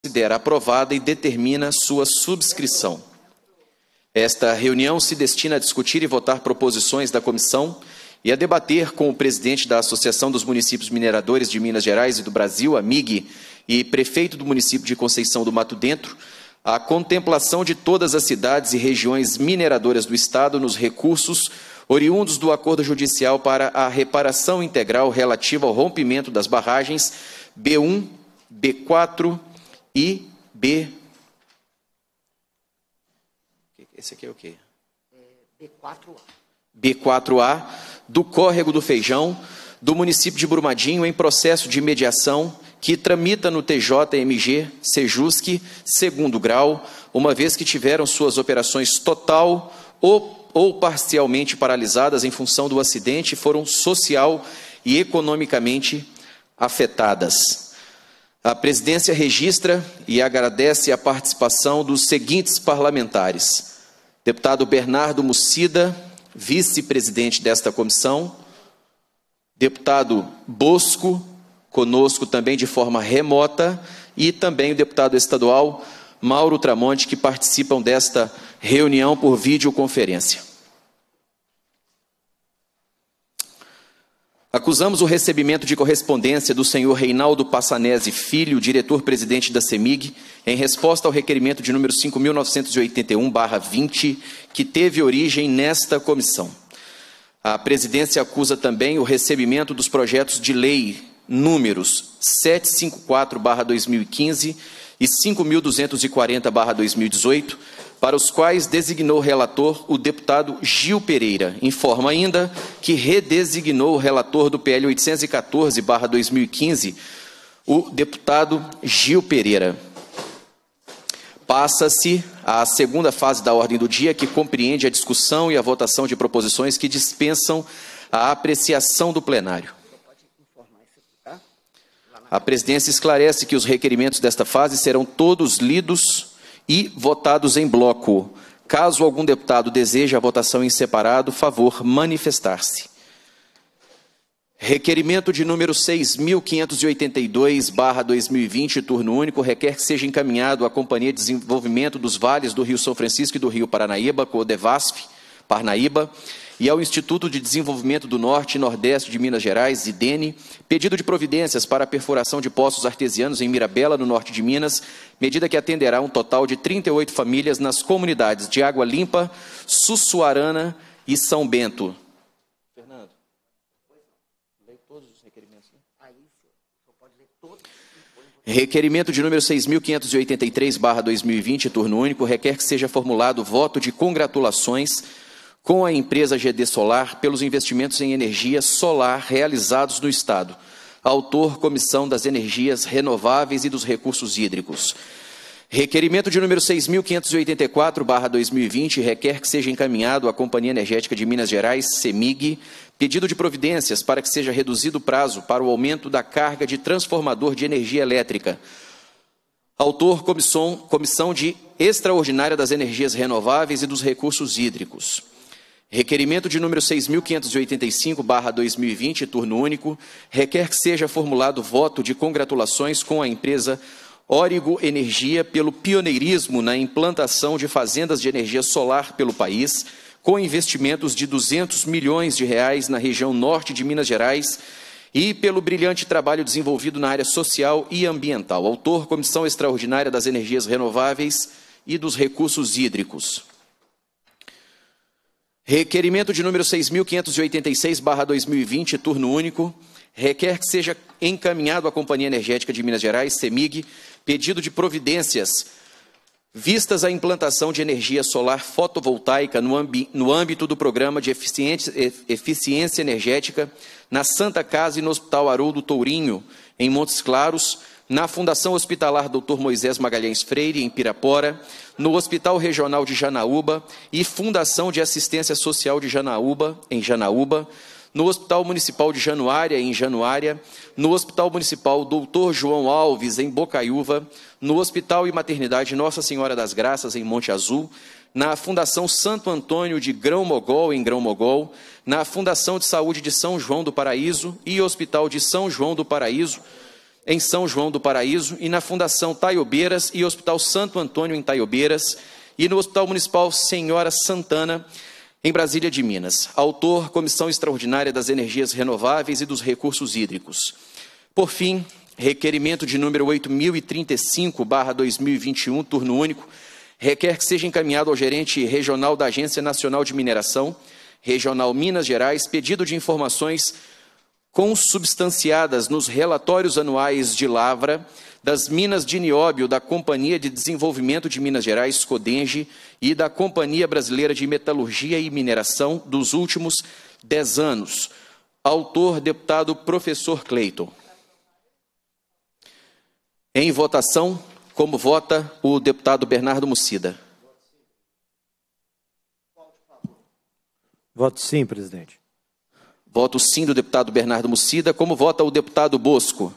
considera aprovada e determina sua subscrição. Esta reunião se destina a discutir e votar proposições da comissão e a debater com o presidente da Associação dos Municípios Mineradores de Minas Gerais e do Brasil, AMIG, e prefeito do município de Conceição do Mato Dentro, a contemplação de todas as cidades e regiões mineradoras do Estado nos recursos oriundos do acordo judicial para a reparação integral relativa ao rompimento das barragens B1, B4 e B... Esse aqui é o quê? B4A. B4A, do Córrego do Feijão, do município de Brumadinho, em processo de mediação, que tramita no TJMG Sejusc, segundo grau, uma vez que tiveram suas operações total ou parcialmente paralisadas em função do acidente e foram social e economicamente afetadas. A presidência registra e agradece a participação dos seguintes parlamentares: deputado Bernardo Mucida, vice-presidente desta comissão, deputado Bosco, conosco também de forma remota, e também o deputado estadual Mauro Tramonte, que participam desta reunião por videoconferência. Acusamos o recebimento de correspondência do senhor Reinaldo Passanese Filho, diretor-presidente da CEMIG, em resposta ao requerimento de número 5.981/20, que teve origem nesta comissão. A presidência acusa também o recebimento dos projetos de lei números 754/2015 e 5.240/2018, para os quais designou relator o deputado Gil Pereira. Informa ainda que redesignou o relator do PL 814/2015, o deputado Gil Pereira. Passa-se à segunda fase da ordem do dia, que compreende a discussão e a votação de proposições que dispensam a apreciação do plenário. A presidência esclarece que os requerimentos desta fase serão todos lidos e votados em bloco. Caso algum deputado deseje a votação em separado, favor manifestar-se. Requerimento de número 6.582/2020, turno único, requer que seja encaminhado à Companhia de Desenvolvimento dos Vales do Rio São Francisco e do Rio Paranaíba, CODEVASF, Parnaíba, e ao Instituto de Desenvolvimento do Norte e Nordeste de Minas Gerais, IDENE, pedido de providências para a perfuração de poços artesianos em Mirabela, no norte de Minas, medida que atenderá um total de 38 famílias nas comunidades de Água Limpa, Sussuarana e São Bento. Fernando, leia todos os requerimentos. Requerimento de número 6.583/2020, turno único, requer que seja formulado voto de congratulações com a empresa GD Solar pelos investimentos em energia solar realizados no Estado. Autor, Comissão das Energias Renováveis e dos Recursos Hídricos. Requerimento de número 6.584/2020, requer que seja encaminhado à Companhia Energética de Minas Gerais, CEMIG, pedido de providências para que seja reduzido o prazo para o aumento da carga de transformador de energia elétrica. Autor, Comissão de Extraordinária das Energias Renováveis e dos Recursos Hídricos. Requerimento de número 6.585/2020, turno único, requer que seja formulado voto de congratulações com a empresa Origo Energia pelo pioneirismo na implantação de fazendas de energia solar pelo país, com investimentos de R$200 milhões na região norte de Minas Gerais e pelo brilhante trabalho desenvolvido na área social e ambiental. Autor, Comissão Extraordinária das Energias Renováveis e dos Recursos Hídricos. Requerimento de número 6.586/2020, turno único, requer que seja encaminhado à Companhia Energética de Minas Gerais, CEMIG, pedido de providências vistas à implantação de energia solar fotovoltaica no âmbito do Programa de Eficiência Energética na Santa Casa e no Hospital Haroldo Tourinho, em Montes Claros, na Fundação Hospitalar Dr. Moisés Magalhães Freire, em Pirapora, no Hospital Regional de Janaúba e Fundação de Assistência Social de Janaúba, em Janaúba, no Hospital Municipal de Januária, em Januária, no Hospital Municipal Dr. João Alves, em Bocaiúva, no Hospital e Maternidade Nossa Senhora das Graças, em Monte Azul, na Fundação Santo Antônio de Grão-Mogol, em Grão-Mogol, na Fundação de Saúde de São João do Paraíso e Hospital de São João do Paraíso, em São João do Paraíso, e na Fundação Taiobeiras e Hospital Santo Antônio, em Taiobeiras, e no Hospital Municipal Senhora Santana, em Brasília de Minas. Autor, Comissão Extraordinária das Energias Renováveis e dos Recursos Hídricos. Por fim, requerimento de número 8035/2021, turno único, requer que seja encaminhado ao gerente regional da Agência Nacional de Mineração, Regional Minas Gerais, pedido de informações consubstanciadas nos relatórios anuais de lavra das minas de nióbio da Companhia de Desenvolvimento de Minas Gerais, Codenge, e da Companhia Brasileira de Metalurgia e Mineração dos últimos 10 anos. Autor, deputado professor Cleiton. Em votação, como vota o deputado Bernardo Mucida? Voto sim, presidente. Voto sim do deputado Bernardo Mucida. Como vota o deputado Bosco?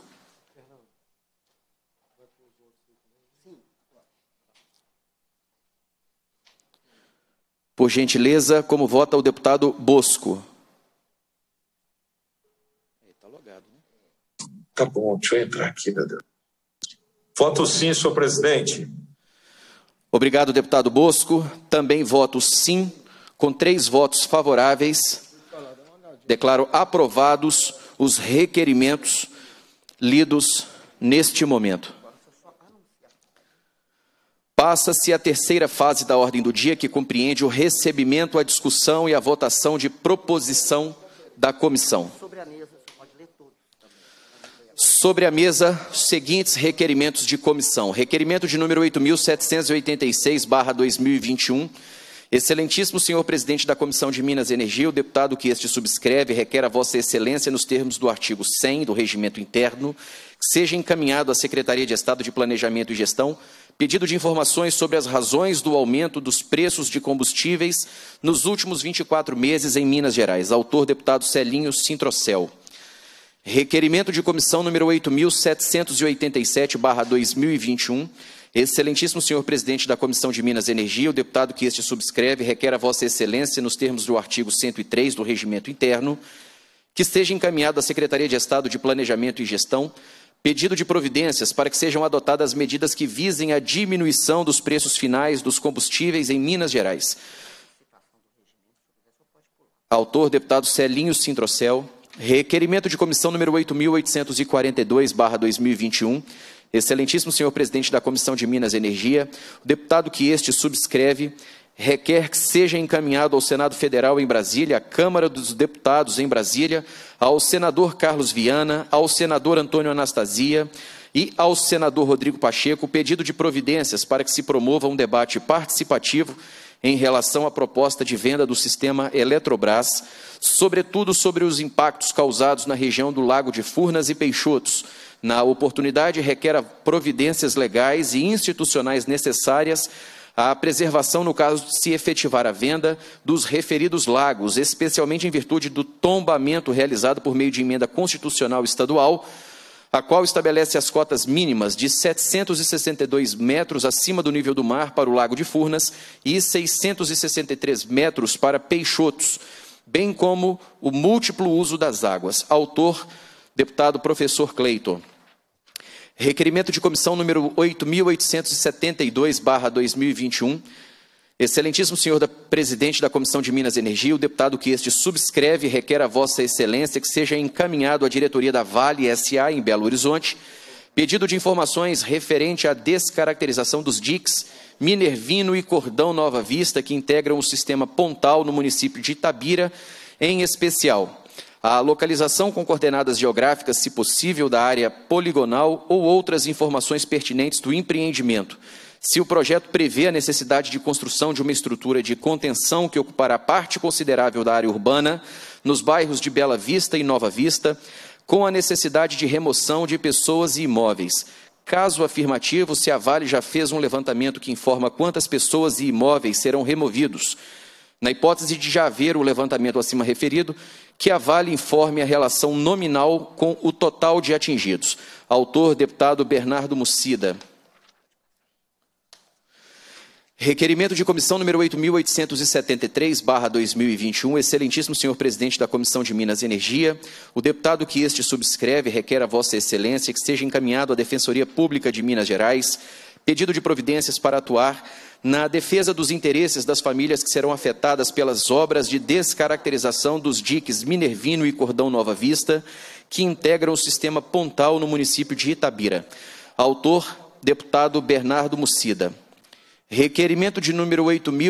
Por gentileza, como vota o deputado Bosco? Está logado, né? Tá bom, deixa eu entrar aqui, meu Deus. Voto sim, senhor presidente. Obrigado, deputado Bosco. Também voto sim, com 3 votos favoráveis. Declaro aprovados os requerimentos lidos neste momento. Passa-se a terceira fase da ordem do dia, que compreende o recebimento, a discussão e a votação de proposição da comissão. Sobre a mesa, os seguintes requerimentos de comissão. Requerimento de número 8786/2021. Excelentíssimo senhor presidente da Comissão de Minas e Energia, o deputado que este subscreve requer a vossa excelência, nos termos do artigo 100 do Regimento Interno, que seja encaminhado à Secretaria de Estado de Planejamento e Gestão pedido de informações sobre as razões do aumento dos preços de combustíveis nos últimos 24 meses em Minas Gerais. Autor, deputado Celinho Sintrocel. Requerimento de comissão número 8787/2021. Excelentíssimo senhor presidente da Comissão de Minas e Energia, o deputado que este subscreve requer a vossa excelência, nos termos do artigo 103 do Regimento Interno, que seja encaminhado à Secretaria de Estado de Planejamento e Gestão pedido de providências para que sejam adotadas medidas que visem a diminuição dos preços finais dos combustíveis em Minas Gerais. Autor, deputado Celinho Sintrocel. Requerimento de comissão número 8842/2021. Excelentíssimo senhor presidente da Comissão de Minas e Energia, o deputado que este subscreve requer que seja encaminhado ao Senado Federal em Brasília, à Câmara dos Deputados em Brasília, ao senador Carlos Viana, ao senador Antônio Anastasia e ao senador Rodrigo Pacheco, pedido de providências para que se promova um debate participativo em relação à proposta de venda do sistema Eletrobras, sobretudo sobre os impactos causados na região do Lago de Furnas e Peixotos. Na oportunidade, requer providências legais e institucionais necessárias à preservação no caso de se efetivar a venda dos referidos lagos, especialmente em virtude do tombamento realizado por meio de emenda constitucional estadual, a qual estabelece as cotas mínimas de 762 metros acima do nível do mar para o Lago de Furnas e 663 metros para Peixotos, bem como o múltiplo uso das águas. Autor, deputado professor Cleiton. Requerimento de comissão número 8872/2021. Excelentíssimo senhor presidente da Comissão de Minas e Energia, o deputado que este subscreve requer a vossa excelência que seja encaminhado à diretoria da Vale S.A. em Belo Horizonte pedido de informações referente à descaracterização dos diques Minervino e Cordão Nova Vista, que integram o sistema Pontal no município de Itabira, em especial a localização com coordenadas geográficas, se possível, da área poligonal ou outras informações pertinentes do empreendimento. Se o projeto prevê a necessidade de construção de uma estrutura de contenção que ocupará parte considerável da área urbana, nos bairros de Bela Vista e Nova Vista, com a necessidade de remoção de pessoas e imóveis. Caso afirmativo, se a Vale já fez um levantamento que informa quantas pessoas e imóveis serão removidos. Na hipótese de já haver o levantamento acima referido, que a Vale informe a relação nominal com o total de atingidos. Autor, deputado Bernardo Mucida. Requerimento de comissão número 8.873/2021, excelentíssimo senhor presidente da Comissão de Minas e Energia, o deputado que este subscreve requer a vossa excelência que seja encaminhado à Defensoria Pública de Minas Gerais pedido de providências para atuar na defesa dos interesses das famílias que serão afetadas pelas obras de descaracterização dos diques Minervino e Cordão Nova Vista, que integram o sistema Pontal no município de Itabira. Autor, deputado Bernardo Mucida. Requerimento de número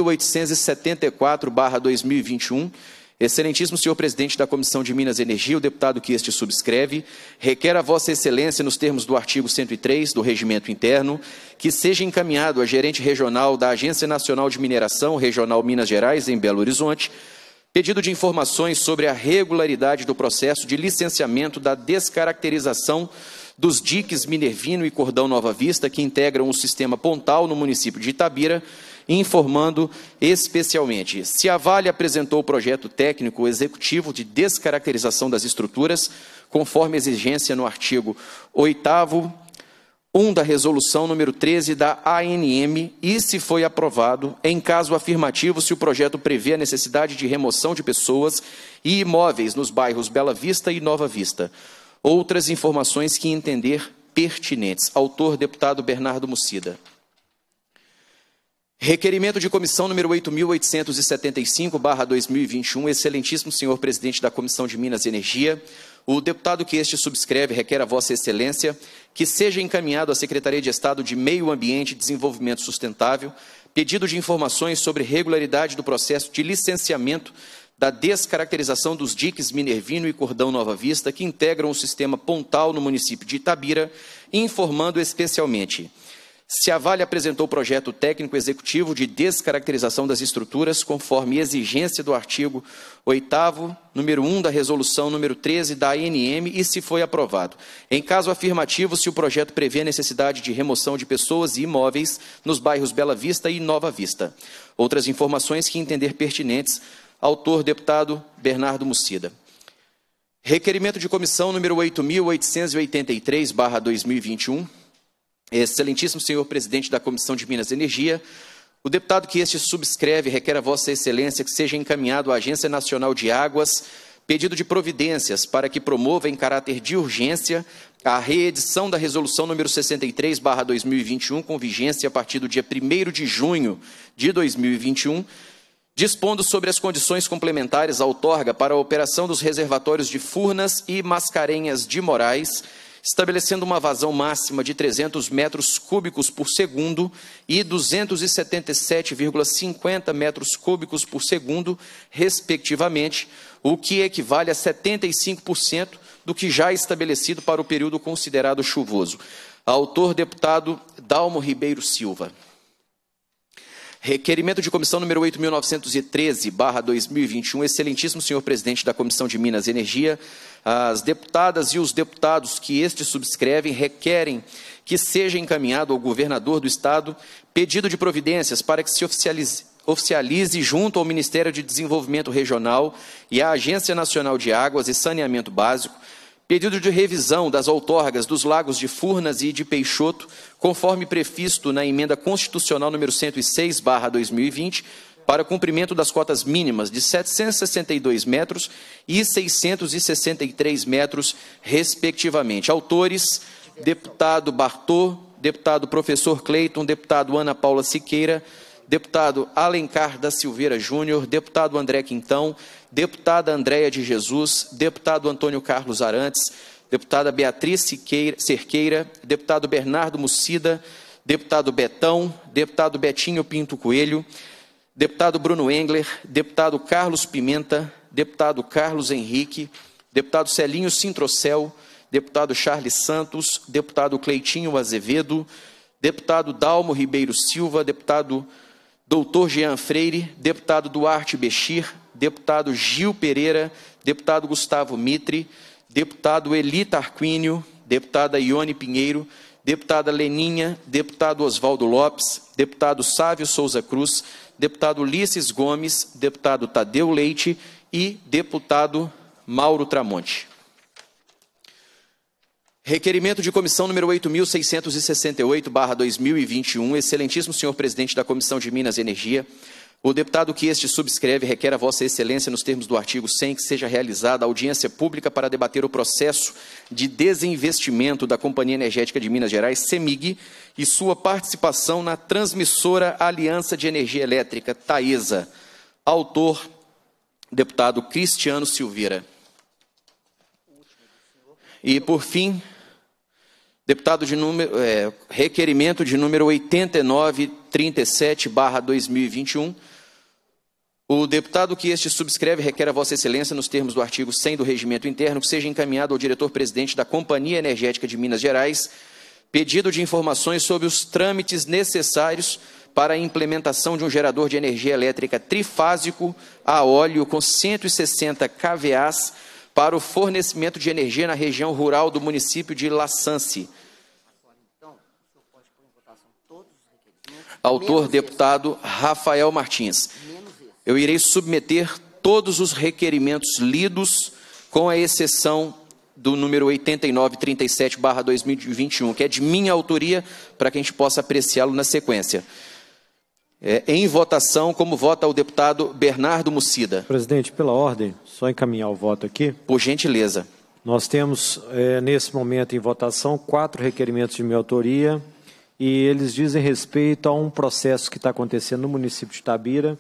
8.874/2021, excelentíssimo senhor presidente da Comissão de Minas e Energia, o deputado que este subscreve, requer a vossa excelência, nos termos do artigo 103 do Regimento Interno, que seja encaminhado à gerente regional da Agência Nacional de Mineração, Regional Minas Gerais, em Belo Horizonte, pedido de informações sobre a regularidade do processo de licenciamento da descaracterização dos diques Minervino e Cordão Nova Vista, que integram o sistema Pontal no município de Itabira, informando especialmente se a Vale apresentou o projeto técnico executivo de descaracterização das estruturas, conforme exigência no artigo 8º, 1 da resolução número 13 da ANM, e se foi aprovado, em caso afirmativo, se o projeto prevê a necessidade de remoção de pessoas e imóveis nos bairros Bela Vista e Nova Vista. Outras informações que entender pertinentes. Autor, deputado Bernardo Mucida. Requerimento de comissão número 8.875/2021, excelentíssimo senhor presidente da Comissão de Minas e Energia, o deputado que este subscreve requer a vossa excelência que seja encaminhado à Secretaria de Estado de Meio Ambiente e Desenvolvimento Sustentável pedido de informações sobre regularidade do processo de licenciamento da descaracterização dos diques Minervino e Cordão Nova Vista, que integram o sistema Pontal no município de Itabira, informando especialmente se a Vale apresentou o projeto técnico executivo de descaracterização das estruturas, conforme exigência do artigo 8º, número 1 da resolução número 13 da ANM, e se foi aprovado. Em caso afirmativo, se o projeto prevê a necessidade de remoção de pessoas e imóveis nos bairros Bela Vista e Nova Vista. Outras informações que entender pertinentes. Autor, deputado Bernardo Mucida. Requerimento de comissão número 8.883/2021. Excelentíssimo senhor presidente da Comissão de Minas e Energia, o deputado que este subscreve requer a vossa excelência que seja encaminhado à Agência Nacional de Águas pedido de providências para que promova em caráter de urgência a reedição da resolução número 63/2021, com vigência a partir do dia 1º de junho de 2021, dispondo sobre as condições complementares à outorga para a operação dos reservatórios de Furnas e Mascarenhas de Moraes, estabelecendo uma vazão máxima de 300 metros cúbicos por segundo e 277,50 metros cúbicos por segundo, respectivamente, o que equivale a 75% do que já estabelecido para o período considerado chuvoso. Autor, deputado Dalmo Ribeiro Silva. Requerimento de comissão número 8.913/2021, excelentíssimo senhor presidente da Comissão de Minas e Energia, as deputadas e os deputados que este subscrevem requerem que seja encaminhado ao governador do Estado pedido de providências para que se oficialize junto ao Ministério de Desenvolvimento Regional e à Agência Nacional de Águas e Saneamento Básico pedido de revisão das outorgas dos lagos de Furnas e de Peixoto, conforme previsto na emenda constitucional número 106/2020, para cumprimento das cotas mínimas de 762 metros e 663 metros, respectivamente. Autores, deputado Bartô, deputado professor Cleiton, deputado Ana Paula Siqueira, deputado Alencar da Silveira Júnior, deputado André Quintão, deputada Andréia de Jesus, deputado Antônio Carlos Arantes, deputada Beatriz Cerqueira, deputado Bernardo Mucida, deputado Betão, deputado Betinho Pinto Coelho, deputado Bruno Engler, deputado Carlos Pimenta, deputado Carlos Henrique, deputado Celinho Sintrocel, deputado Charles Santos, deputado Cleitinho Azevedo, deputado Dalmo Ribeiro Silva, deputado Doutor Jean Freire, deputado Duarte Bechir, deputado Gil Pereira, deputado Gustavo Mitre, deputado Eli Tarquínio, deputada Ione Pinheiro, deputada Leninha, deputado Oswaldo Lopes, deputado Sávio Souza Cruz, deputado Ulisses Gomes, deputado Tadeu Leite e deputado Mauro Tramonte. Requerimento de comissão número 8.668/2021. Excelentíssimo senhor presidente da Comissão de Minas e Energia, o deputado que este subscreve requer a Vossa Excelência, nos termos do artigo 100, que seja realizada audiência pública para debater o processo de desinvestimento da Companhia Energética de Minas Gerais, CEMIG, e sua participação na transmissora Aliança de Energia Elétrica, Taesa. Autor, deputado Cristiano Silveira. E, por fim, requerimento de número 8937/2021. O deputado que este subscreve requer a Vossa Excelência, nos termos do artigo 100 do Regimento Interno, que seja encaminhado ao diretor-presidente da Companhia Energética de Minas Gerais pedido de informações sobre os trâmites necessários para a implementação de um gerador de energia elétrica trifásico a óleo com 160 kVA para o fornecimento de energia na região rural do município de Laçance. Autor, deputado Rafael Martins. Eu irei submeter todos os requerimentos lidos, com a exceção do número 8937/2021, que é de minha autoria, para que a gente possa apreciá-lo na sequência. Em votação, como vota o deputado Bernardo Mucida? Presidente, pela ordem, só encaminhar o voto aqui. Por gentileza. Nós temos, nesse momento, em votação, 4 requerimentos de minha autoria, e eles dizem respeito a um processo que está acontecendo no município de Itabira,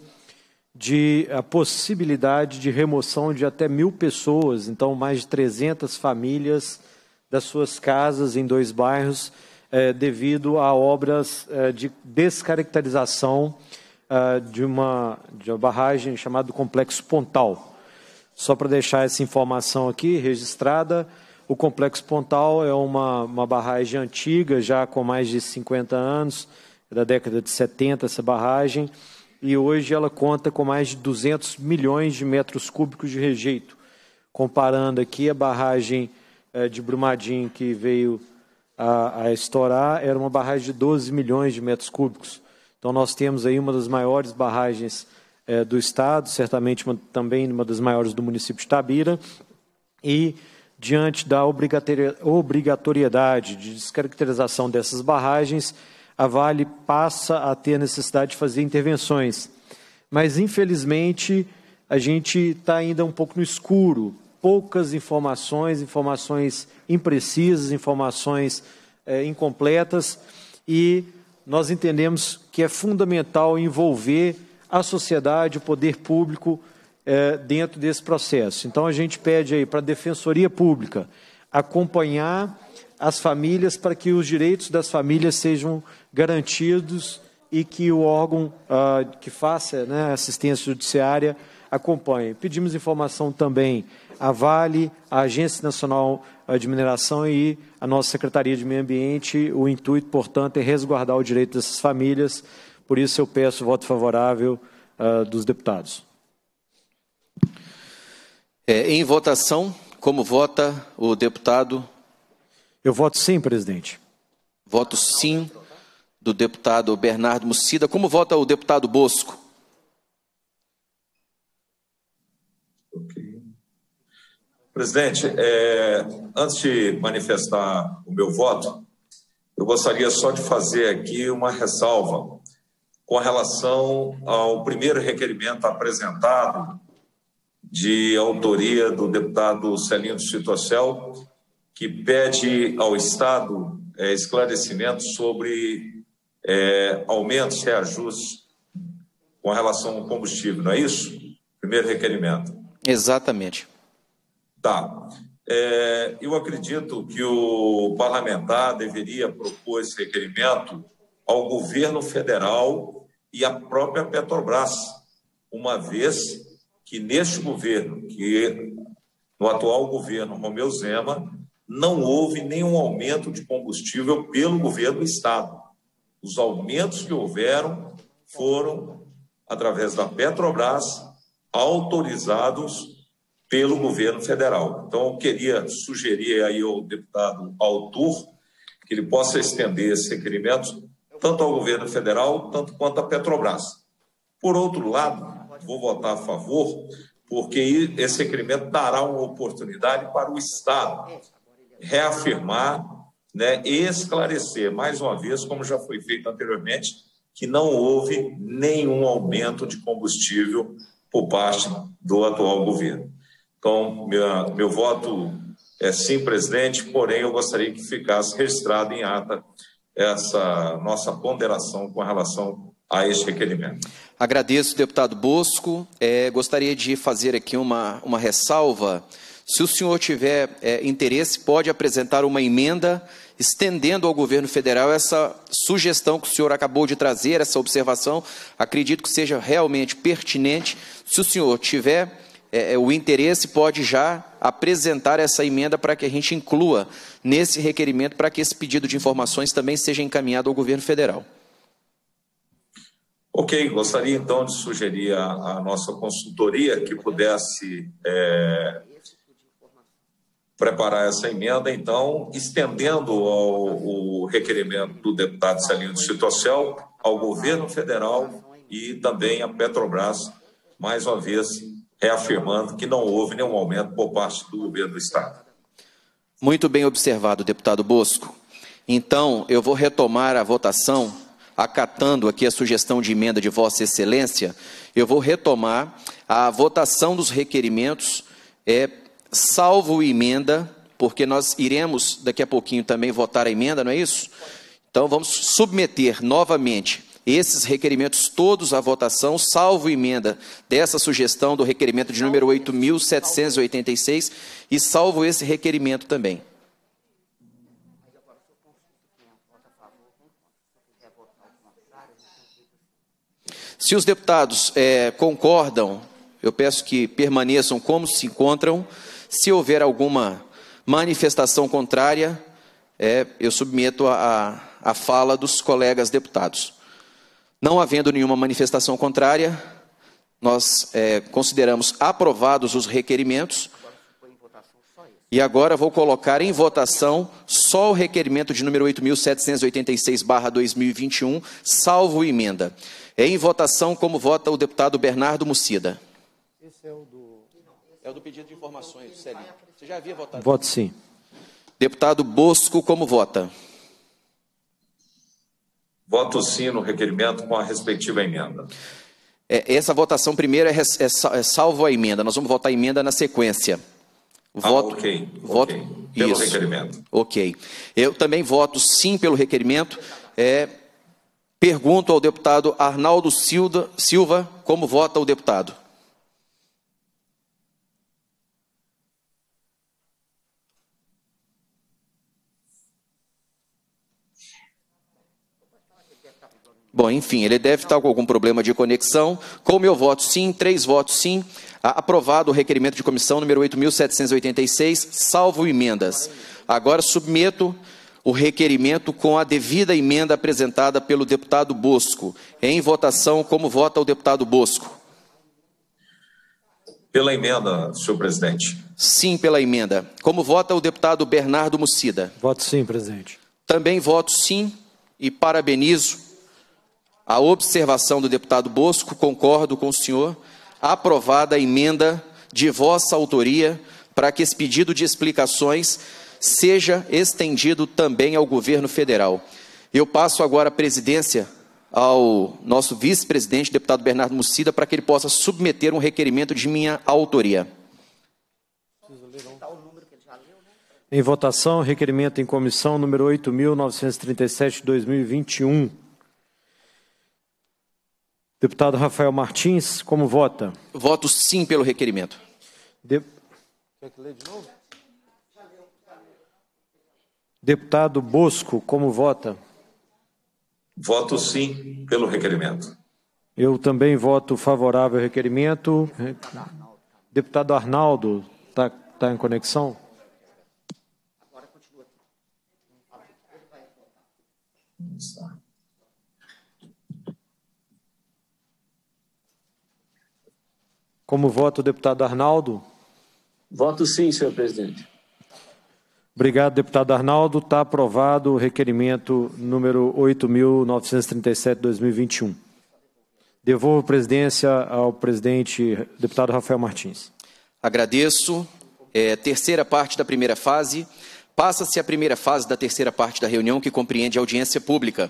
de a possibilidade de remoção de até 1.000 pessoas, então mais de 300 famílias das suas casas em 2 bairros, devido a obras de descaracterização de uma barragem chamada Complexo Pontal. Só para deixar essa informação aqui registrada, o Complexo Pontal é uma barragem antiga, já com mais de 50 anos, da década de 70 essa barragem, e hoje ela conta com mais de 200 milhões de metros cúbicos de rejeito. Comparando aqui a barragem de Brumadinho, que veio a estourar, era uma barragem de 12 milhões de metros cúbicos. Então nós temos aí uma das maiores barragens do estado, certamente também uma das maiores do município de Itabira, e diante da obrigatoriedade de descaracterização dessas barragens, a Vale passa a ter a necessidade de fazer intervenções. Mas, infelizmente, a gente está ainda um pouco no escuro. Poucas informações imprecisas, informações incompletas, e nós entendemos que é fundamental envolver a sociedade, o poder público, dentro desse processo. Então, a gente pede aí para a Defensoria Pública acompanhar as famílias para que os direitos das famílias sejam garantidos e que o órgão que faça assistência judiciária acompanhe. Pedimos informação também à Vale, à Agência Nacional de Mineração e à nossa Secretaria de Meio Ambiente. O intuito, portanto, é resguardar o direito dessas famílias. Por isso, eu peço o voto favorável dos deputados. Em votação, como vota o deputado? Eu voto sim, presidente. Voto sim do deputado Bernardo Mucida. Como vota o deputado Bosco? Okay. Presidente, antes de manifestar o meu voto, eu gostaria só de fazer aqui uma ressalva com relação ao primeiro requerimento apresentado de autoria do deputado Celino Citocel, que pede ao Estado esclarecimentos sobre aumentos e reajustes com relação ao combustível, não é isso? Primeiro requerimento. Exatamente. Tá. Eu acredito que o parlamentar deveria propor esse requerimento ao governo federal e à própria Petrobras, uma vez que neste governo, no atual governo Romeu Zema, não houve nenhum aumento de combustível pelo governo do Estado. Os aumentos que houveram foram, através da Petrobras, autorizados pelo governo federal. Então, eu queria sugerir aí ao deputado autor que ele possa estender esse requerimento tanto ao governo federal, tanto quanto à Petrobras. Por outro lado, vou votar a favor, porque esse requerimento dará uma oportunidade para o Estado reafirmar, né, e esclarecer, mais uma vez, como já foi feito anteriormente, que não houve nenhum aumento de combustível por parte do atual governo. Então, meu voto é sim, presidente, porém eu gostaria que ficasse registrado em ata essa nossa ponderação com relação a este requerimento. Agradeço, deputado Bosco. Gostaria de fazer aqui uma ressalva. Se o senhor tiver interesse, pode apresentar uma emenda estendendo ao governo federal essa sugestão que o senhor acabou de trazer, essa observação. Acredito que seja realmente pertinente. Se o senhor tiver o interesse, pode já apresentar essa emenda para que a gente inclua nesse requerimento, para que esse pedido de informações também seja encaminhado ao governo federal. Ok, gostaria então de sugerir à nossa consultoria que pudesse preparar essa emenda, então, estendendo o requerimento do deputado Celino Citrocel ao governo federal e também à Petrobras, mais uma vez, reafirmando que não houve nenhum aumento por parte do governo do Estado. Muito bem observado, deputado Bosco. Então, eu vou retomar a votação, acatando aqui a sugestão de emenda de Vossa Excelência. Eu vou retomar a votação dos requerimentos, salvo emenda, porque nós iremos daqui a pouquinho também votar a emenda, não é isso? Então, vamos submeter novamente esses requerimentos todos à votação, salvo emenda dessa sugestão do requerimento de número 8.786 e salvo esse requerimento também. Se os deputados concordam, eu peço que permaneçam como se encontram. Se houver alguma manifestação contrária, eu submeto a fala dos colegas deputados. Não havendo nenhuma manifestação contrária, nós consideramos aprovados os requerimentos. E agora vou colocar em votação só o requerimento de número 8.786/2021, salvo emenda. Em votação, como vota o deputado Bernardo Mucida. Esse é o do pedido de informações, Celinho. Você já havia votado? Voto sim. Deputado Bosco, como vota? Voto sim no requerimento com a respectiva emenda. Essa votação primeiro é salvo a emenda. Nós vamos votar a emenda na sequência. Voto, ok. Pelo requerimento. Ok. Eu também voto sim pelo requerimento. Pergunto ao deputado Arnaldo Silva como vota o deputado. Bom, enfim, ele deve estar com algum problema de conexão. Com o meu voto sim, 3 votos sim, aprovado o requerimento de comissão número 8.786, salvo emendas. Agora submeto o requerimento com a devida emenda apresentada pelo deputado Bosco. Em votação, como vota o deputado Bosco? Pela emenda, senhor presidente. Sim, pela emenda. Como vota o deputado Bernardo Mucida? Voto sim, presidente. Também voto sim e parabenizo a observação do deputado Bosco, concordo com o senhor, aprovada a emenda de vossa autoria para que esse pedido de explicações seja estendido também ao governo federal. Eu passo agora a presidência ao nosso vice-presidente, deputado Bernardo Mucida, para que ele possa submeter um requerimento de minha autoria. Em votação, requerimento em comissão número 8.937/2021. Deputado Rafael Martins, como vota? Voto sim pelo requerimento. Quer que lê de novo? Deputado Bosco, como vota? Voto sim pelo requerimento. Eu também voto favorável ao requerimento. Deputado Arnaldo, está em conexão? Agora continua aqui. Como vota o deputado Arnaldo? Voto sim, senhor presidente. Obrigado, deputado Arnaldo. Está aprovado o requerimento número 8.937/2021. Devolvo a presidência ao presidente, deputado Rafael Martins. Agradeço. Terceira parte da primeira fase. Passa-se a primeira fase da terceira parte da reunião, que compreende a audiência pública.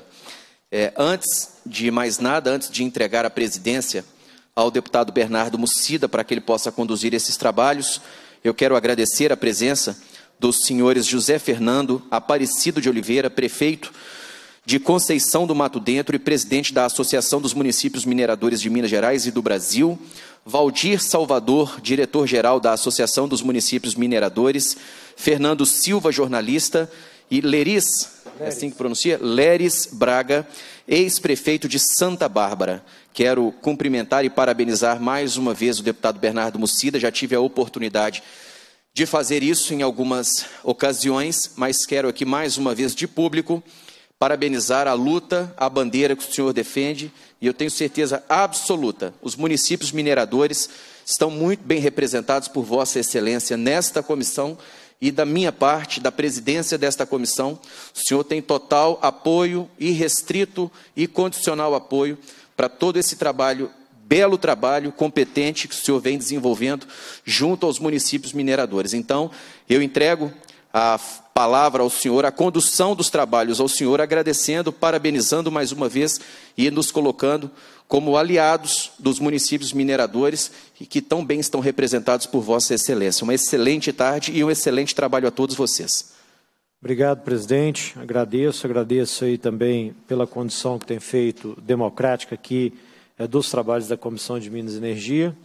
Antes de mais nada, antes de entregar a presidência ao deputado Bernardo Mussida, para que ele possa conduzir esses trabalhos, eu quero agradecer a presença dos senhores José Fernando Aparecido de Oliveira, prefeito de Conceição do Mato Dentro e presidente da Associação dos Municípios Mineradores de Minas Gerais e do Brasil, Valdir Salvador, diretor-geral da Associação dos Municípios Mineradores, Fernando Silva, jornalista, e Leris, é assim que pronuncia? Leris Braga, ex-prefeito de Santa Bárbara. Quero cumprimentar e parabenizar mais uma vez o deputado Bernardo Mussida, já tive a oportunidade de fazer isso em algumas ocasiões, mas quero aqui mais uma vez de público parabenizar a luta, a bandeira que o senhor defende, e eu tenho certeza absoluta, os municípios mineradores estão muito bem representados por Vossa Excelência nesta comissão, e da minha parte, da presidência desta comissão, o senhor tem total apoio, irrestrito e condicional apoio para todo esse trabalho, belo trabalho, competente, que o senhor vem desenvolvendo junto aos municípios mineradores. Então, eu entrego a palavra ao senhor, a condução dos trabalhos ao senhor, agradecendo, parabenizando mais uma vez e nos colocando como aliados dos municípios mineradores e que tão bem estão representados por Vossa Excelência. Uma excelente tarde e um excelente trabalho a todos vocês. Obrigado, presidente. Agradeço aí também pela condição que tem feito democrática aqui dos trabalhos da Comissão de Minas e Energia.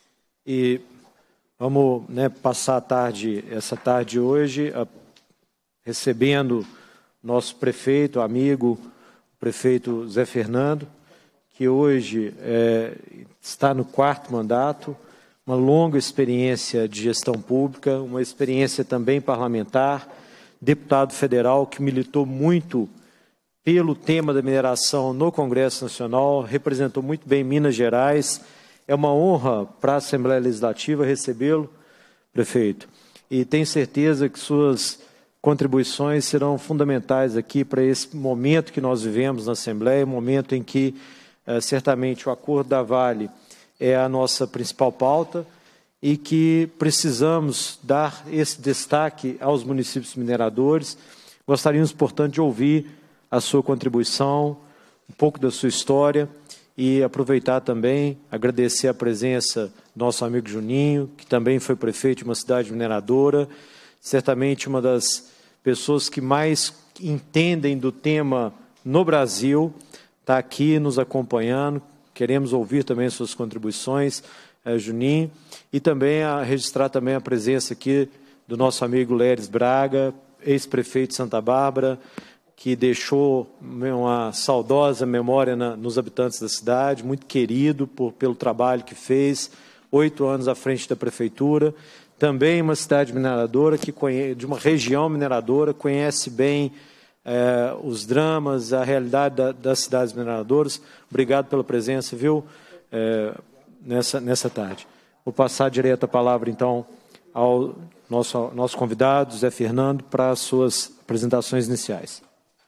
E vamos passar essa tarde hoje recebendo nosso prefeito, amigo, o prefeito Zé Fernando, que hoje está no 4º mandato, uma longa experiência de gestão pública, uma experiência também parlamentar, deputado federal que militou muito pelo tema da mineração no Congresso Nacional, representou muito bem Minas Gerais. É uma honra para a Assembleia Legislativa recebê-lo, prefeito, e tenho certeza que suas contribuições serão fundamentais aqui para esse momento que nós vivemos na Assembleia, um momento em que certamente o Acordo da Vale é a nossa principal pauta e que precisamos dar esse destaque aos municípios mineradores. Gostaríamos, portanto, de ouvir a sua contribuição, um pouco da sua história e aproveitar também, agradecer a presença do nosso amigo Juninho, que também foi prefeito de uma cidade mineradora, certamente uma das pessoas que mais entendem do tema no Brasil, está aqui nos acompanhando. Queremos ouvir também suas contribuições, Juninho, e também registrar também a presença aqui do nosso amigo Leris Braga, ex-prefeito de Santa Bárbara, que deixou uma saudosa memória nos habitantes da cidade, muito querido pelo trabalho que fez, 8 anos à frente da prefeitura, também uma cidade mineradora, de uma região mineradora, conhece bem os dramas, a realidade das cidades mineradoras. Obrigado pela presença, viu, nessa tarde. Vou passar direto a palavra, então, ao nosso convidado, Zé Fernando, para as suas apresentações iniciais.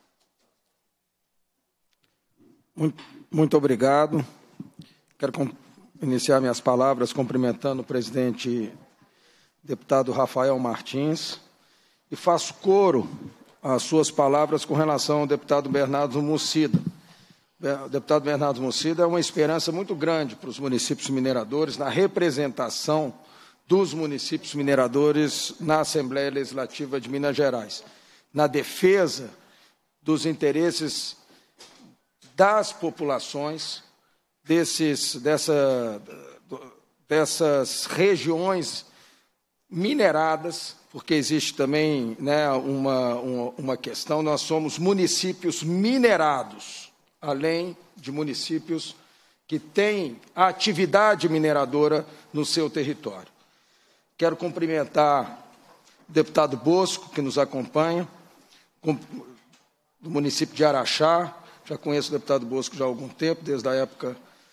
Muito obrigado. Quero iniciar minhas palavras cumprimentando o presidente deputado Rafael Martins e faço coro às suas palavras com relação ao deputado Bernardo Mussida. O deputado Bernardo Mussida é uma esperança muito grande para os municípios mineradores na representação dos municípios mineradores na Assembleia Legislativa de Minas Gerais, na defesa dos interesses das populações dessas regiões mineradas, porque existe também uma questão, nós somos municípios minerados, além de municípios que têm atividade mineradora no seu território. Quero cumprimentar o deputado Bosco, que nos acompanha, do município de Araxá. Já conheço o deputado Bosco já há algum tempo, desde a época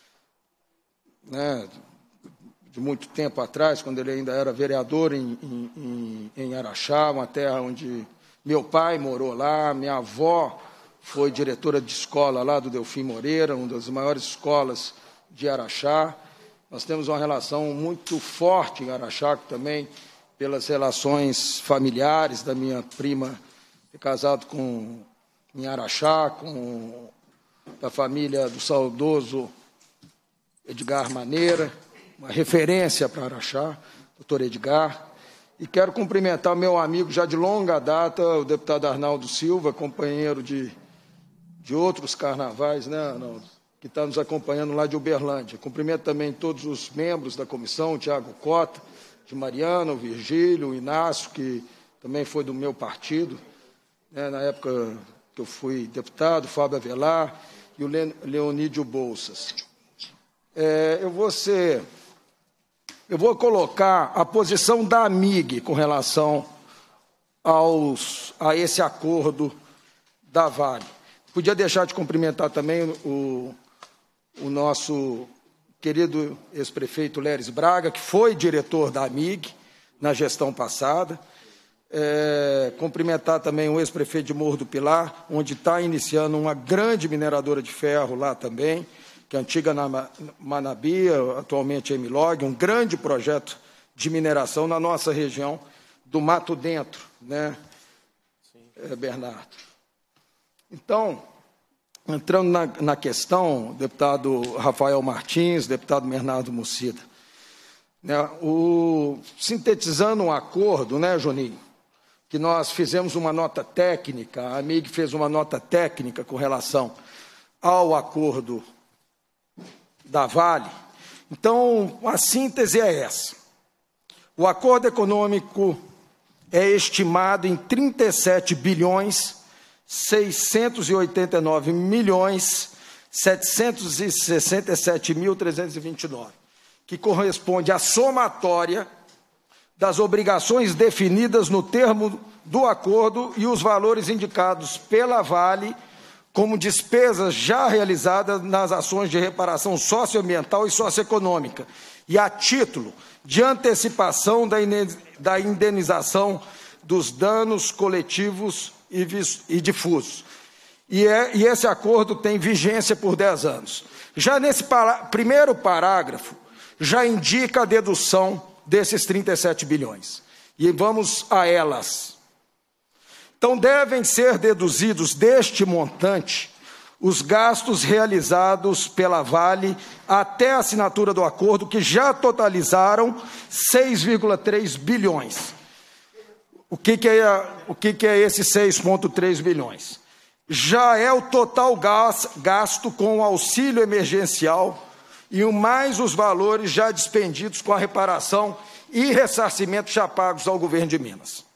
de muito tempo atrás, quando ele ainda era vereador em Araxá, uma terra onde meu pai morou lá, minha avó foi diretora de escola lá do Delfim Moreira, uma das maiores escolas de Araxá. Nós temos uma relação muito forte em Araxá, que também pelas relações familiares da minha prima, casado em Araxá, com a família do saudoso Edgar Maneira, uma referência para Araxá, doutor Edgar. E quero cumprimentar meu amigo já de longa data, o deputado Arnaldo Silva, companheiro de outros carnavais, né, Arnaldo, que está nos acompanhando lá de Uberlândia. Cumprimento também todos os membros da comissão, o Tiago Cota, de Mariana, o Virgílio, o Inácio, que também foi do meu partido, né, na época que eu fui deputado, o Fábio Avelar e o Leonídio Bolsas. Eu vou colocar a posição da AMIG com relação a esse acordo da Vale. Podia deixar de cumprimentar também o nosso querido ex-prefeito Leres Braga, que foi diretor da AMIG na gestão passada. Cumprimentar também o ex-prefeito de Morro do Pilar, onde está iniciando uma grande mineradora de ferro lá também, que é a antiga Manabia, atualmente é Emilog, um grande projeto de mineração na nossa região do Mato Dentro, né, Bernardo? Então, entrando na questão, deputado Rafael Martins, deputado Bernardo Mucida, né, sintetizando um acordo, né, Juninho, que nós fizemos uma nota técnica, a AMIG fez uma nota técnica com relação ao acordo da Vale. Então, a síntese é essa. O acordo econômico é estimado em 37 bilhões 689 milhões 767.329, que corresponde à somatória das obrigações definidas no termo do acordo e os valores indicados pela Vale como despesas já realizadas nas ações de reparação socioambiental e socioeconômica, e a título de antecipação da indenização dos danos coletivos e difusos. E esse acordo tem vigência por 10 anos. Já nesse primeiro parágrafo, já indica a dedução desses 37 bilhões. E vamos a elas. Então, devem ser deduzidos deste montante os gastos realizados pela Vale até a assinatura do acordo, que já totalizaram 6,3 bilhões. O que é esses 6,3 bilhões? Já é o total gasto com o auxílio emergencial e mais os valores já despendidos com a reparação e ressarcimento já pagos ao governo de Minas.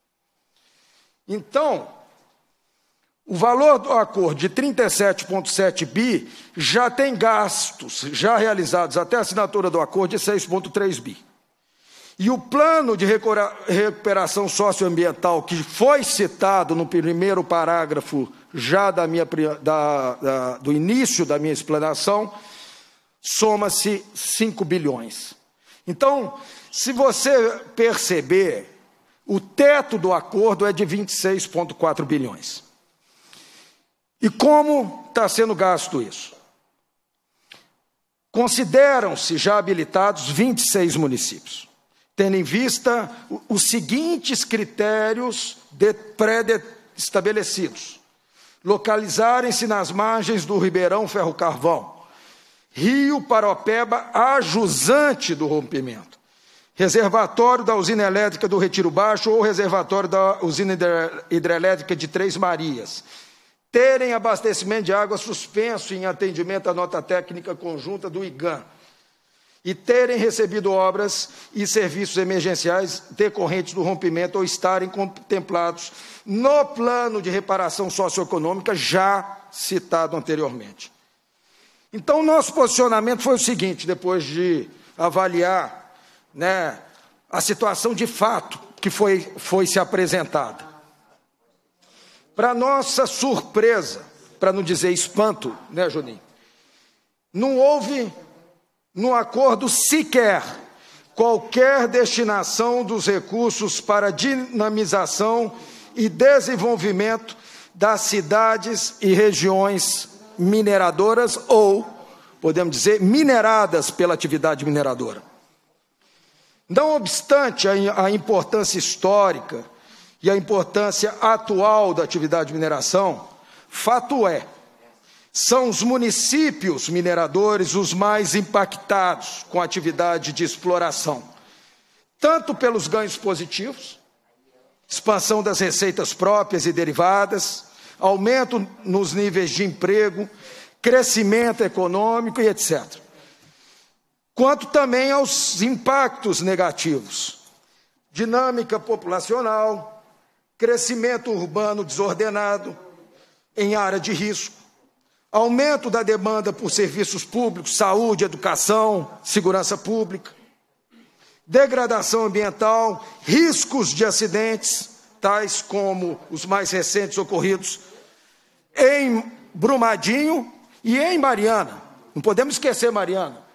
Então, o valor do acordo de 37,7 bi já tem gastos já realizados até a assinatura do acordo de 6,3 bi. E o plano de recuperação socioambiental, que foi citado no primeiro parágrafo já do início da minha explanação, soma-se 5 bilhões. Então, se você perceber, o teto do acordo é de 26,4 bilhões. E como está sendo gasto isso? Consideram-se já habilitados 26 municípios, tendo em vista os seguintes critérios pré-estabelecidos: localizarem-se nas margens do Ribeirão Ferro Carvão, Rio Paropeba ajusante do rompimento, reservatório da usina elétrica do Retiro Baixo ou reservatório da usina hidrelétrica de Três Marias, terem abastecimento de água suspenso em atendimento à nota técnica conjunta do IGAM, e terem recebido obras e serviços emergenciais decorrentes do rompimento ou estarem contemplados no plano de reparação socioeconômica já citado anteriormente. Então, nosso posicionamento foi o seguinte, depois de avaliar, né, a situação de fato que foi se apresentada. Para nossa surpresa, para não dizer espanto, né, Juninho, não houve no acordo sequer qualquer destinação dos recursos para dinamização e desenvolvimento das cidades e regiões mineradoras ou, podemos dizer, mineradas pela atividade mineradora. Não obstante a importância histórica e a importância atual da atividade de mineração, fato é, são os municípios mineradores os mais impactados com a atividade de exploração, tanto pelos ganhos positivos, expansão das receitas próprias e derivadas, aumento nos níveis de emprego, crescimento econômico e etc., quanto também aos impactos negativos, dinâmica populacional, crescimento urbano desordenado em área de risco, aumento da demanda por serviços públicos, saúde, educação, segurança pública, degradação ambiental, riscos de acidentes, tais como os mais recentes ocorridos em Brumadinho e em Mariana. Não podemos esquecer Mariana.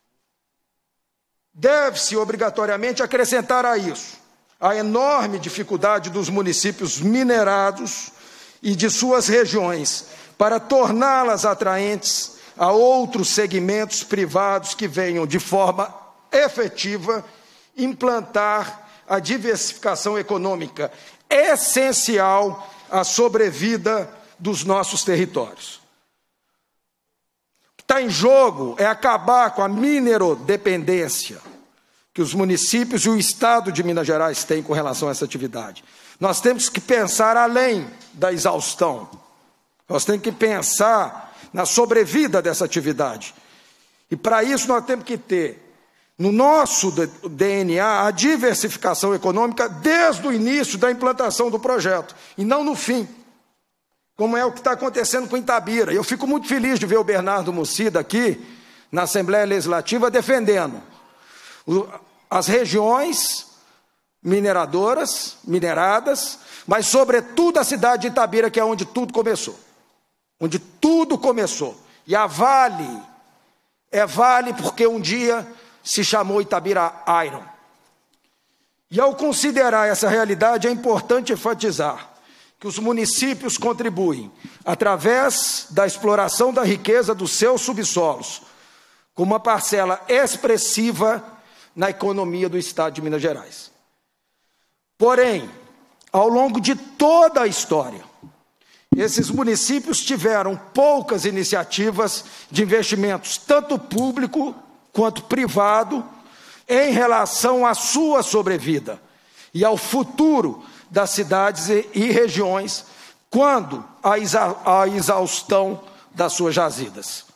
Deve-se obrigatoriamente acrescentar a isso a enorme dificuldade dos municípios minerados e de suas regiões para torná-las atraentes a outros segmentos privados que venham de forma efetiva implantar a diversificação econômica essencial à sobrevida dos nossos territórios. O que está em jogo é acabar com a minerodependência que os municípios e o Estado de Minas Gerais têm com relação a essa atividade. Nós temos que pensar além da exaustão. Nós temos que pensar na sobrevida dessa atividade. E para isso nós temos que ter no nosso DNA a diversificação econômica desde o início da implantação do projeto, e não no fim, como é o que está acontecendo com Itabira. Eu fico muito feliz de ver o Bernardo Mucida aqui, na Assembleia Legislativa, defendendo as regiões mineradoras, mineradas, mas sobretudo a cidade de Itabira, que é onde tudo começou. Onde tudo começou. E a Vale, é Vale porque um dia se chamou Itabira Iron. E ao considerar essa realidade, é importante enfatizar que os municípios contribuem, através da exploração da riqueza dos seus subsolos, com uma parcela expressiva na economia do Estado de Minas Gerais. Porém, ao longo de toda a história, esses municípios tiveram poucas iniciativas de investimentos, tanto público quanto privado, em relação à sua sobrevida e ao futuro das cidades e regiões, quando a exaustão das suas jazidas.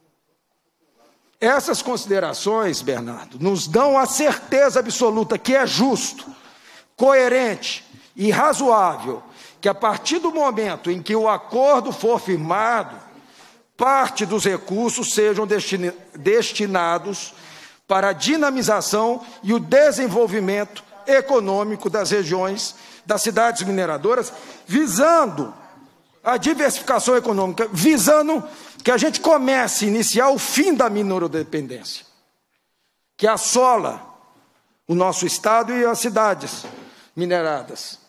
Essas considerações, Bernardo, nos dão a certeza absoluta que é justo, coerente e razoável que, a partir do momento em que o acordo for firmado, parte dos recursos sejam destinados para a dinamização e o desenvolvimento econômico das regiões, das cidades mineradoras, visando a diversificação econômica, visando que a gente comece a iniciar o fim da minerodependência, que assola o nosso Estado e as cidades mineradas.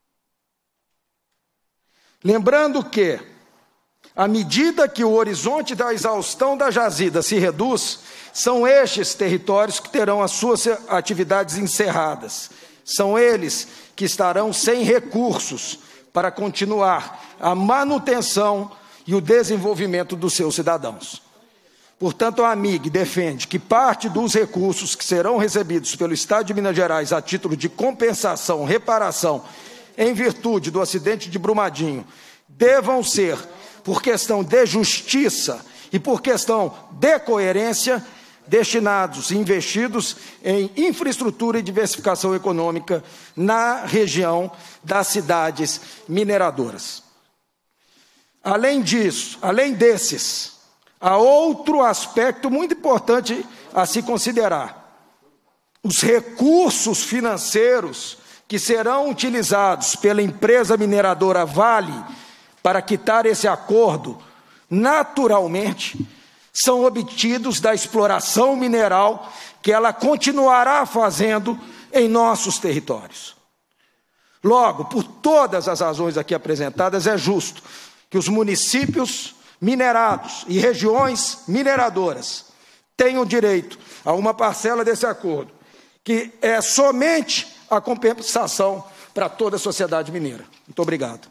Lembrando que, à medida que o horizonte da exaustão da jazida se reduz, são estes territórios que terão as suas atividades encerradas. São eles que estarão sem recursos para continuar a manutenção e o desenvolvimento dos seus cidadãos. Portanto, a AMIG defende que parte dos recursos que serão recebidos pelo Estado de Minas Gerais a título de compensação, reparação, em virtude do acidente de Brumadinho, devam ser, por questão de justiça e por questão de coerência, destinados e investidos em infraestrutura e diversificação econômica na região das cidades mineradoras. Além disso, além desses, há outro aspecto muito importante a se considerar. Os recursos financeiros que serão utilizados pela empresa mineradora Vale para quitar esse acordo, naturalmente, são obtidos da exploração mineral que ela continuará fazendo em nossos territórios. Logo, por todas as razões aqui apresentadas, é justo que os municípios minerados e regiões mineradoras tenham direito a uma parcela desse acordo, que é somente a compensação para toda a sociedade mineira. Muito obrigado.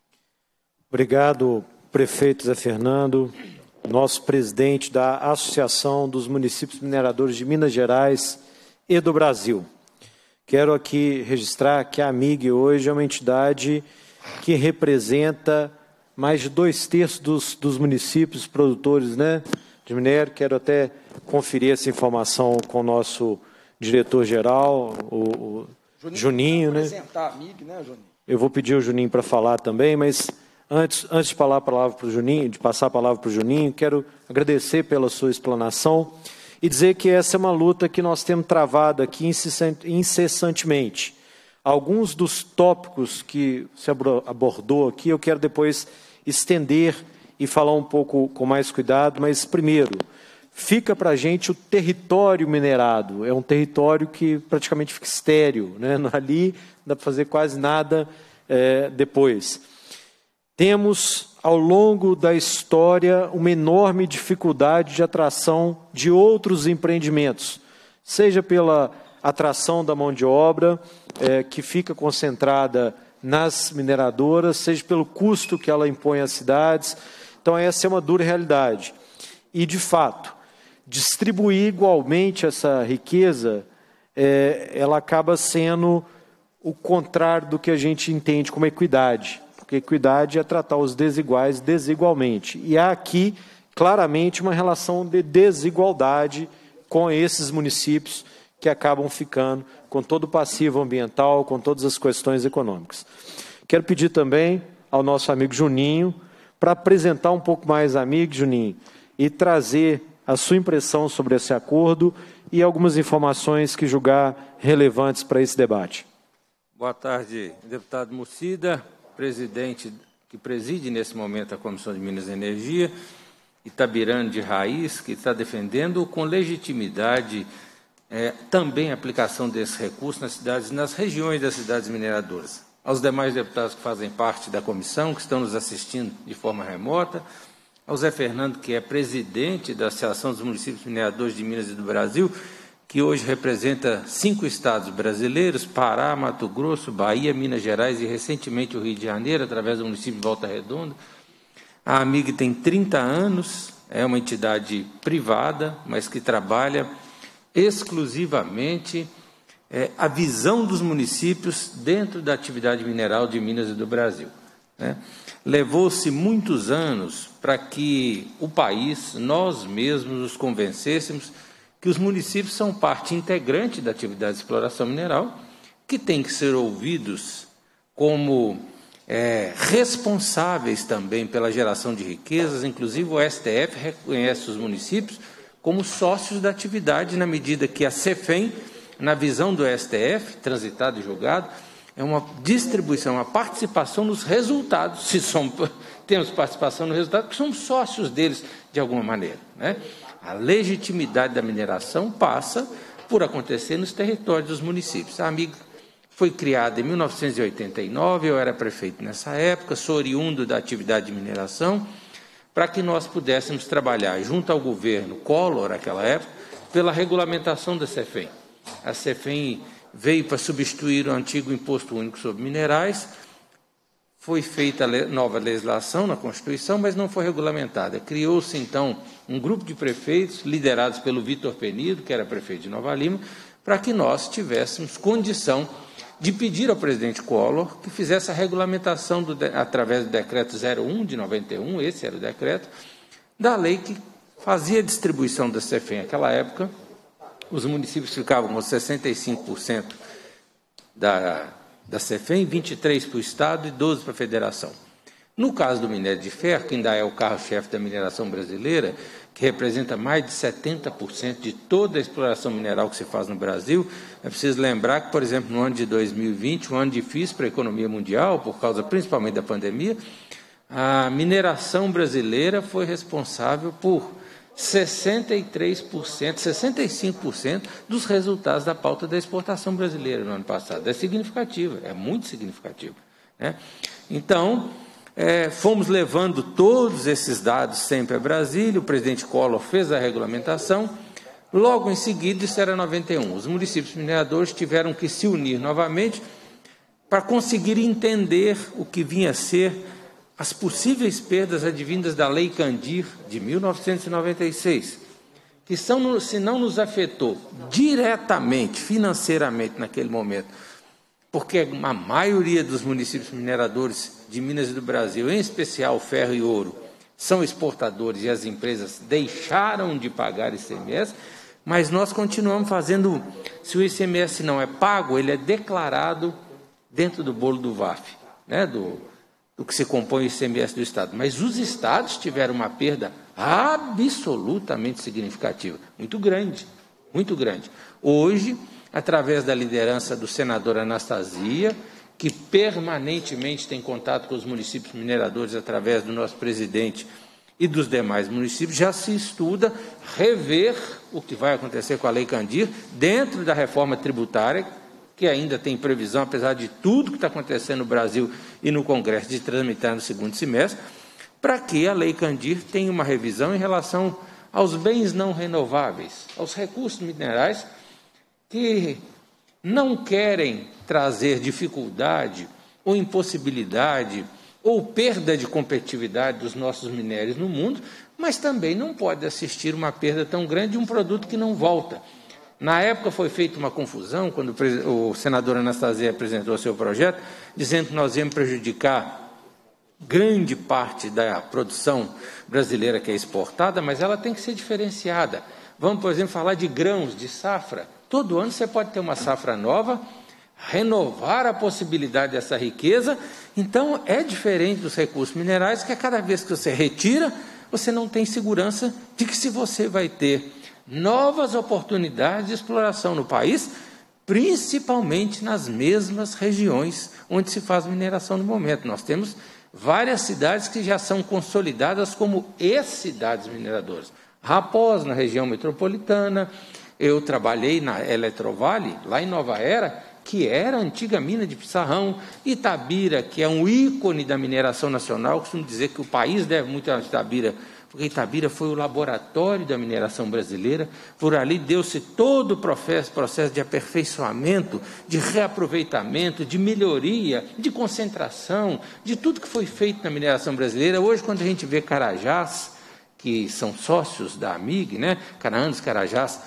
Obrigado, prefeito Zé Fernando, nosso presidente da Associação dos Municípios Mineradores de Minas Gerais e do Brasil. Quero aqui registrar que a AMIG hoje é uma entidade que representa mais de 2/3 dos municípios produtores, né, de minério. Quero até conferir essa informação com o nosso diretor-geral, o Juninho, né? Apresentar a AMIG, né, Juninho? Eu vou pedir ao Juninho para falar também, mas antes de falar a palavra para o Juninho, de passar a palavra para o Juninho, quero agradecer pela sua explanação e dizer que essa é uma luta que nós temos travado aqui incessantemente. Alguns dos tópicos que se abordou aqui, eu quero depois estender e falar um pouco com mais cuidado, mas, primeiro, fica para a gente o território minerado. É um território que praticamente fica estéril, né? Ali não dá para fazer quase nada depois. Temos, ao longo da história, uma enorme dificuldade de atração de outros empreendimentos, seja pela atração da mão de obra, que fica concentrada nas mineradoras, seja pelo custo que ela impõe às cidades. Então, essa é uma dura realidade. E, de fato, distribuir igualmente essa riqueza, ela acaba sendo o contrário do que a gente entende como equidade, porque equidade é tratar os desiguais desigualmente. E há aqui, claramente, uma relação de desigualdade com esses municípios que acabam ficando com todo o passivo ambiental, com todas as questões econômicas. Quero pedir também ao nosso amigo Juninho para apresentar um pouco mais a AMIG, Juninho, e trazer a sua impressão sobre esse acordo e algumas informações que julgar relevantes para esse debate. Boa tarde, deputado Mucida, presidente que preside nesse momento a Comissão de Minas e Energia, itabirano de raiz, que está defendendo com legitimidade também a aplicação desse recurso nas cidades, nas regiões das cidades mineradoras. Aos demais deputados que fazem parte da comissão, que estão nos assistindo de forma remota, ao Zé Fernando, que é presidente da Associação dos Municípios Mineradores de Minas e do Brasil, que hoje representa 5 estados brasileiros, Pará, Mato Grosso, Bahia, Minas Gerais e, recentemente, o Rio de Janeiro, através do município de Volta Redonda. A AMIG tem 30 anos, é uma entidade privada, mas que trabalha exclusivamente a visão dos municípios dentro da atividade mineral de Minas e do Brasil, né? Levou-se muitos anos para que o país, nós mesmos, nos convencêssemos que os municípios são parte integrante da atividade de exploração mineral, que tem que ser ouvidos como responsáveis também pela geração de riquezas. Inclusive, o STF reconhece os municípios como sócios da atividade, na medida que a CEFEM, na visão do STF, transitado e julgado, é uma distribuição, uma participação nos resultados, se temos participação no resultado, que somos sócios deles de alguma maneira, né? A legitimidade da mineração passa por acontecer nos territórios dos municípios. A AMIG foi criada em 1989, eu era prefeito nessa época, sou oriundo da atividade de mineração, para que nós pudéssemos trabalhar junto ao governo Collor, naquela época, pela regulamentação da CEFEM. A CEFEM veio para substituir o antigo Imposto Único sobre Minerais, foi feita a nova legislação na Constituição, mas não foi regulamentada. Criou-se, então, um grupo de prefeitos, liderados pelo Vitor Penido, que era prefeito de Nova Lima, para que nós tivéssemos condição de pedir ao presidente Collor que fizesse a regulamentação, através do decreto 01 de 91, esse era o decreto, da lei que fazia a distribuição da CEFEM. Naquela época, os municípios ficavam com 65% da CEFEM, 23% para o Estado e 12% para a Federação. No caso do minério de ferro, que ainda é o carro-chefe da mineração brasileira, que representa mais de 70% de toda a exploração mineral que se faz no Brasil, é preciso lembrar que, por exemplo, no ano de 2020, um ano difícil para a economia mundial, por causa principalmente da pandemia, a mineração brasileira foi responsável por 63%, 65% dos resultados da pauta da exportação brasileira no ano passado. É significativa, é muito significativa, né? Então, fomos levando todos esses dados sempre a Brasília, o presidente Collor fez a regulamentação, Logo em seguida, isso era 91, os municípios mineradores tiveram que se unir novamente para conseguir entender o que vinha a ser as possíveis perdas advindas da Lei Candir de 1996, que se não nos afetou diretamente, financeiramente naquele momento, porque a maioria dos municípios mineradores de Minas e do Brasil, em especial ferro e ouro, são exportadores e as empresas deixaram de pagar ICMS, mas nós continuamos fazendo, se o ICMS não é pago, ele é declarado dentro do bolo do VAF, né, do que se compõe o ICMS do Estado. Mas os estados tiveram uma perda absolutamente significativa, muito grande, muito grande. Hoje, através da liderança do senador Anastasia, que permanentemente tem contato com os municípios mineradores através do nosso presidente e dos demais municípios, já se estuda rever o que vai acontecer com a Lei Candir dentro da reforma tributária, que ainda tem previsão, apesar de tudo que está acontecendo no Brasil e no Congresso, de tramitar no segundo semestre, para que a Lei Candir tenha uma revisão em relação aos bens não renováveis, aos recursos minerais que não querem trazer dificuldade ou impossibilidade ou perda de competitividade dos nossos minérios no mundo, mas também não pode assistir uma perda tão grande de um produto que não volta. Na época foi feita uma confusão, quando o senador Anastasia apresentou seu projeto, dizendo que nós íamos prejudicar grande parte da produção brasileira que é exportada, mas ela tem que ser diferenciada. Vamos, por exemplo, falar de grãos, de safra. Todo ano você pode ter uma safra nova, renovar a possibilidade dessa riqueza. Então, é diferente dos recursos minerais, que a cada vez que você retira, você não tem segurança de que se você vai ter novas oportunidades de exploração no país, principalmente nas mesmas regiões onde se faz mineração no momento. Nós temos várias cidades que já são consolidadas como ex-cidades mineradoras. Raposa, na região metropolitana. Eu trabalhei na Eletrovale, lá em Nova Era, que era a antiga mina de Pissarrão. Itabira, que é um ícone da mineração nacional. Eu costumo dizer que o país deve muito a Itabira, porque Itabira foi o laboratório da mineração brasileira. Por ali deu-se todo o processo de aperfeiçoamento, de reaproveitamento, de melhoria, de concentração, de tudo que foi feito na mineração brasileira. Hoje, quando a gente vê Carajás, que são sócios da AMIG, né? Caraandos, Carajás,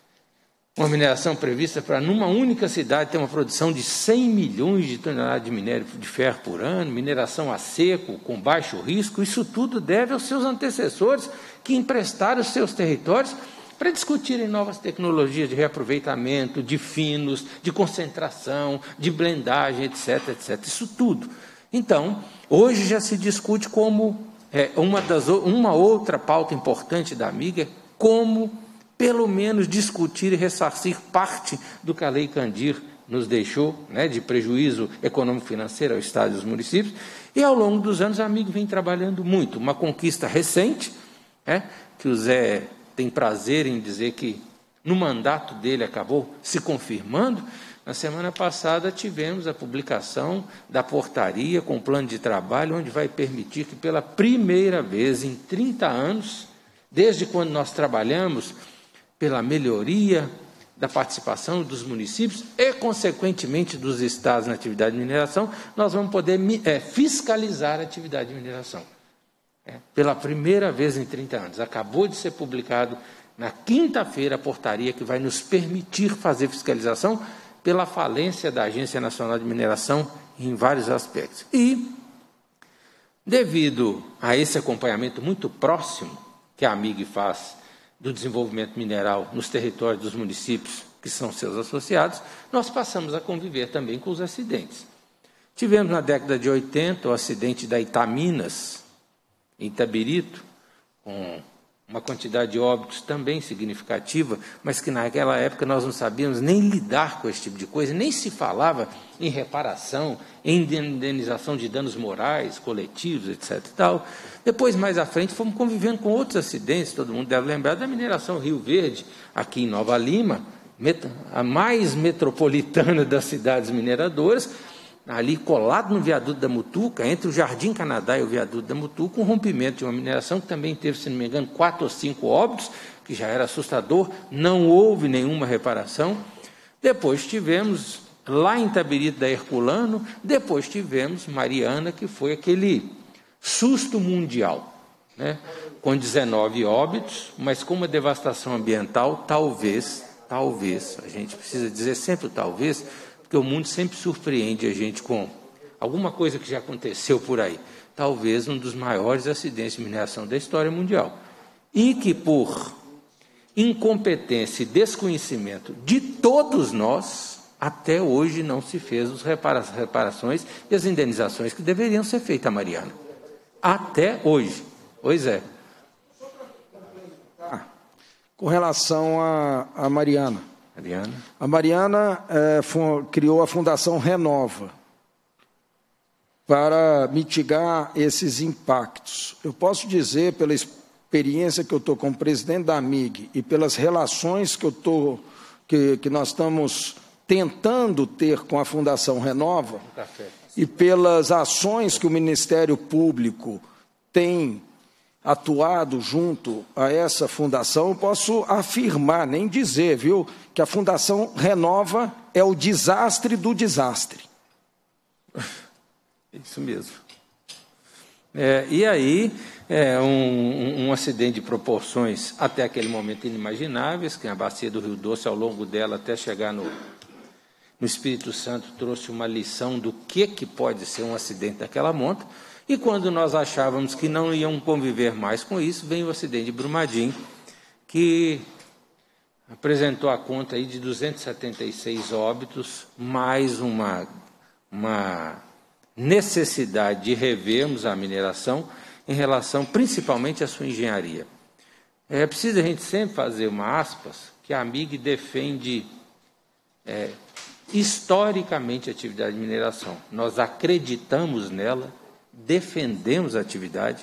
uma mineração prevista para, numa única cidade, ter uma produção de 100 milhões de toneladas de minério de ferro por ano, mineração a seco, com baixo risco. Isso tudo deve aos seus antecessores, que emprestaram os seus territórios para discutirem novas tecnologias de reaproveitamento, de finos, de concentração, de blendagem, etc, etc. Isso tudo. Então, hoje já se discute como uma outra pauta importante da AMIG, como pelo menos discutir e ressarcir parte do que a Lei Candir nos deixou, né, de prejuízo econômico-financeiro ao Estado e aos municípios. E, ao longo dos anos, a AMIG vem trabalhando muito. Uma conquista recente, que o Zé tem prazer em dizer que, no mandato dele, acabou se confirmando. Na semana passada, tivemos a publicação da portaria com o plano de trabalho, onde vai permitir que, pela primeira vez em 30 anos, desde quando nós trabalhamos pela melhoria da participação dos municípios e, consequentemente, dos estados na atividade de mineração, nós vamos poder fiscalizar a atividade de mineração. Pela primeira vez em 30 anos. Acabou de ser publicado na quinta-feira a portaria que vai nos permitir fazer fiscalização pela falência da Agência Nacional de Mineração em vários aspectos. E, devido a esse acompanhamento muito próximo que a AMIG faz do desenvolvimento mineral nos territórios dos municípios que são seus associados, nós passamos a conviver também com os acidentes. Tivemos na década de 80 o acidente da Itaminas, em Itabirito, com uma quantidade de óbitos também significativa, mas que naquela época nós não sabíamos nem lidar com esse tipo de coisa, nem se falava em reparação, em indenização de danos morais, coletivos, etc. e tal. Depois, mais à frente, fomos convivendo com outros acidentes. Todo mundo deve lembrar da mineração Rio Verde, aqui em Nova Lima, a mais metropolitana das cidades mineradoras, ali colado no viaduto da Mutuca, entre o Jardim Canadá e o viaduto da Mutuca, um rompimento de uma mineração que também teve, se não me engano, 4 ou 5 óbitos, que já era assustador, não houve nenhuma reparação. Depois tivemos, lá em Itabirito da Herculano, depois tivemos Mariana, que foi aquele susto mundial, né? Com 19 óbitos, mas com uma devastação ambiental, talvez, a gente precisa dizer sempre o talvez, porque o mundo sempre surpreende a gente com alguma coisa que já aconteceu por aí. Talvez um dos maiores acidentes de mineração da história mundial. E que por incompetência e desconhecimento de todos nós, até hoje não se fez as reparações e as indenizações que deveriam ser feitas a Mariana. Até hoje. Pois é. Com relação a Mariana. A Mariana criou a Fundação Renova para mitigar esses impactos. Eu posso dizer, pela experiência que eu estou como presidente da AMIG e pelas relações que nós estamos tentando ter com a Fundação Renova, e pelas ações que o Ministério Público tem atuado junto a essa fundação, eu posso afirmar, nem dizer, viu, que a Fundação Renova é o desastre do desastre. Isso mesmo. E aí, um acidente de proporções até aquele momento inimagináveis, que a bacia do Rio Doce, ao longo dela, até chegar no Espírito Santo, trouxe uma lição do que pode ser um acidente daquela monta. E quando nós achávamos que não iam conviver mais com isso, vem o acidente de Brumadinho, que apresentou a conta aí de 276 óbitos, mais uma necessidade de revermos a mineração em relação principalmente à sua engenharia. É preciso a gente sempre fazer uma aspas, que a AMIG defende historicamente a atividade de mineração. Nós acreditamos nela, defendemos a atividade,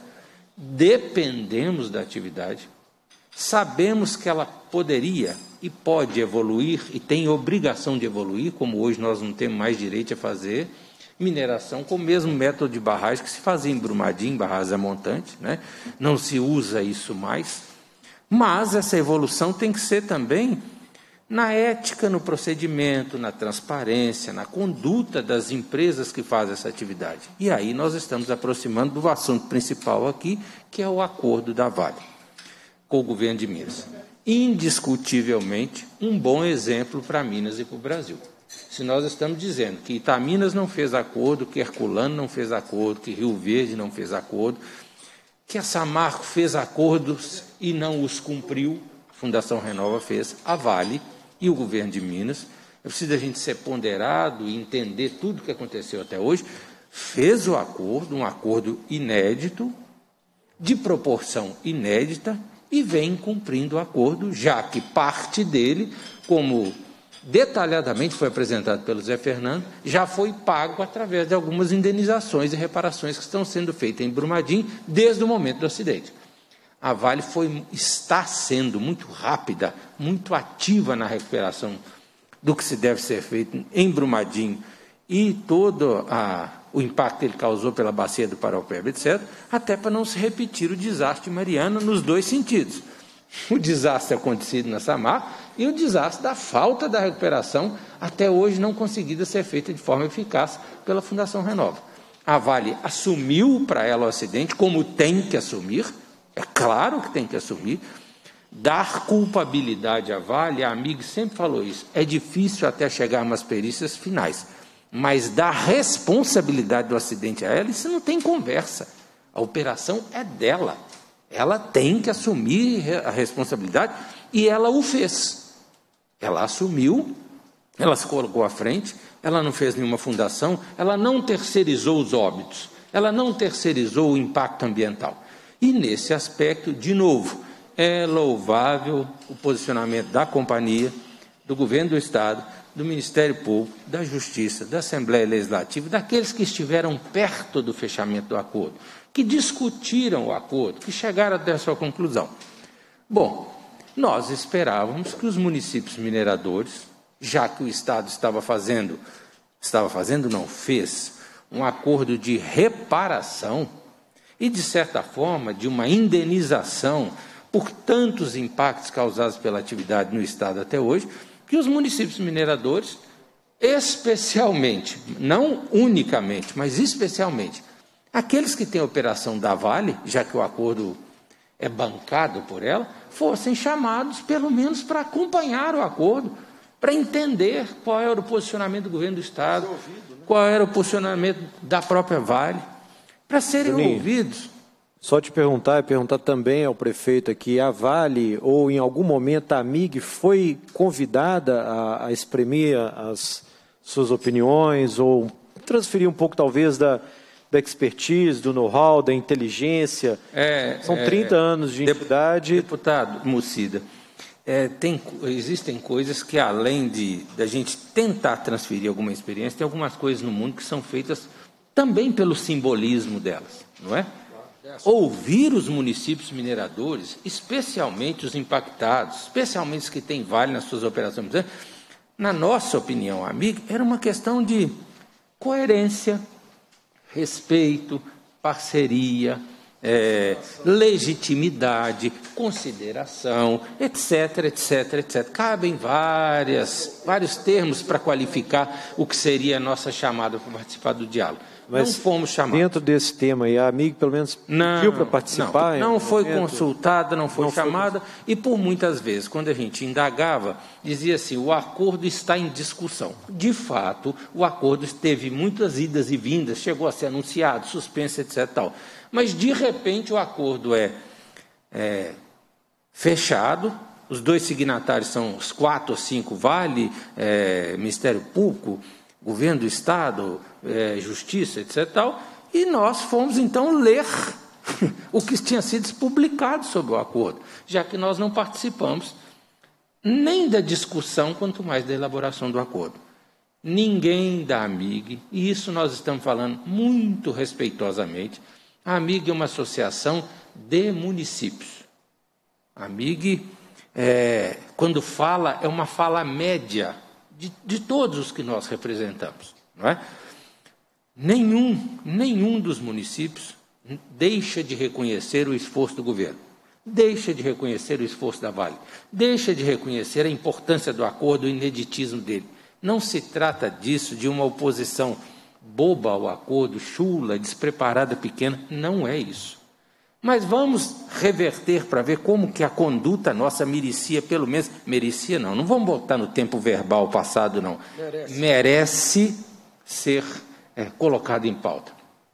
dependemos da atividade, sabemos que ela poderia e pode evoluir e tem obrigação de evoluir, como hoje nós não temos mais direito a fazer mineração com o mesmo método de barragem que se fazia em Brumadinho, barragem montante, né? Não se usa isso mais, mas essa evolução tem que ser também na ética, no procedimento, na transparência, na conduta das empresas que fazem essa atividade. E aí nós estamos aproximando do assunto principal aqui, que é o acordo da Vale com o governo de Minas. Indiscutivelmente, um bom exemplo para Minas e para o Brasil. Se nós estamos dizendo que Itaminas não fez acordo, que Herculano não fez acordo, que Rio Verde não fez acordo, que a Samarco fez acordos e não os cumpriu, a Fundação Renova fez, a Vale e o governo de Minas, é preciso a gente ser ponderado e entender tudo o que aconteceu até hoje, fez o acordo, um acordo inédito, de proporção inédita, e vem cumprindo o acordo, já que parte dele, como detalhadamente foi apresentado pelo Zé Fernando, já foi pago através de algumas indenizações e reparações que estão sendo feitas em Brumadinho desde o momento do acidente. A Vale está sendo muito rápida, muito ativa na recuperação do que se deve ser feito em Brumadinho e todo o impacto que ele causou pela bacia do Paraupeba, etc., até para não se repetir o desastre de Mariana nos dois sentidos. O desastre acontecido na Samarco e o desastre da falta da recuperação, até hoje não conseguida ser feita de forma eficaz pela Fundação Renova. A Vale assumiu para ela o acidente, como tem que assumir, é claro que tem que assumir, dar culpabilidade à Vale, a AMIG sempre falou isso, é difícil até chegar às perícias finais, mas dar responsabilidade do acidente a ela, isso não tem conversa, a operação é dela. Ela tem que assumir a responsabilidade e ela o fez. Ela assumiu, ela se colocou à frente, ela não fez nenhuma fundação, ela não terceirizou os óbitos, ela não terceirizou o impacto ambiental. E nesse aspecto, de novo, é louvável o posicionamento da companhia, do governo do Estado, do Ministério Público, da Justiça, da Assembleia Legislativa, daqueles que estiveram perto do fechamento do acordo, que discutiram o acordo, que chegaram até a sua conclusão. Bom, nós esperávamos que os municípios mineradores, já que o Estado fez um acordo de reparação e, de certa forma, de uma indenização por tantos impactos causados pela atividade no Estado até hoje, que os municípios mineradores, especialmente, não unicamente, mas especialmente, aqueles que têm operação da Vale, já que o acordo é bancado por ela, fossem chamados pelo menos para acompanhar o acordo, para entender qual era o posicionamento do governo do Estado, qual era o posicionamento da própria Vale, para serem ouvidos. Só te perguntar, e perguntar também ao prefeito aqui, a Vale, ou em algum momento a AMIG, foi convidada a exprimir as suas opiniões, ou transferir um pouco, talvez, da expertise, do know-how, da inteligência? São 30 anos de entidade. Deputado Mucida, existem coisas que, além da gente tentar transferir alguma experiência, tem algumas coisas no mundo que são feitas também pelo simbolismo delas, não é? Ouvir os municípios mineradores, especialmente os impactados, especialmente os que têm Vale nas suas operações, na nossa opinião, amiga, era uma questão de coerência, respeito, parceria, legitimidade, consideração, etc, etc, etc. Cabem vários termos para qualificar o que seria a nossa chamada para participar do diálogo. Mas não fomos chamados. Dentro desse tema aí, a AMIG pelo menos pediu para participar? Não foi consultada, não foi chamada, e por muitas vezes, quando a gente indagava, dizia assim, o acordo está em discussão. De fato, o acordo teve muitas idas e vindas, chegou a ser anunciado, suspenso, etc. Tal. Mas, de repente, o acordo é fechado, os dois signatários são os 4 ou 5 Vale, Ministério Público, Governo do Estado, Justiça, etc. Tal, e nós fomos, então, ler o que tinha sido publicado sobre o acordo, já que nós não participamos nem da discussão, quanto mais da elaboração do acordo. Ninguém da AMIG, e isso nós estamos falando muito respeitosamente, a AMIG é uma associação de municípios. A AMIG, quando fala, é uma fala média de todos os que nós representamos, não é? Nenhum dos municípios deixa de reconhecer o esforço do governo, deixa de reconhecer o esforço da Vale, deixa de reconhecer a importância do acordo, o ineditismo dele. Não se trata disso, de uma oposição boba ao acordo, chula, despreparada, pequena, não é isso. Mas vamos reverter para ver como que a conduta nossa merecia, pelo menos, merecia não vamos botar no tempo verbal passado, não. Merece ser colocado em pauta.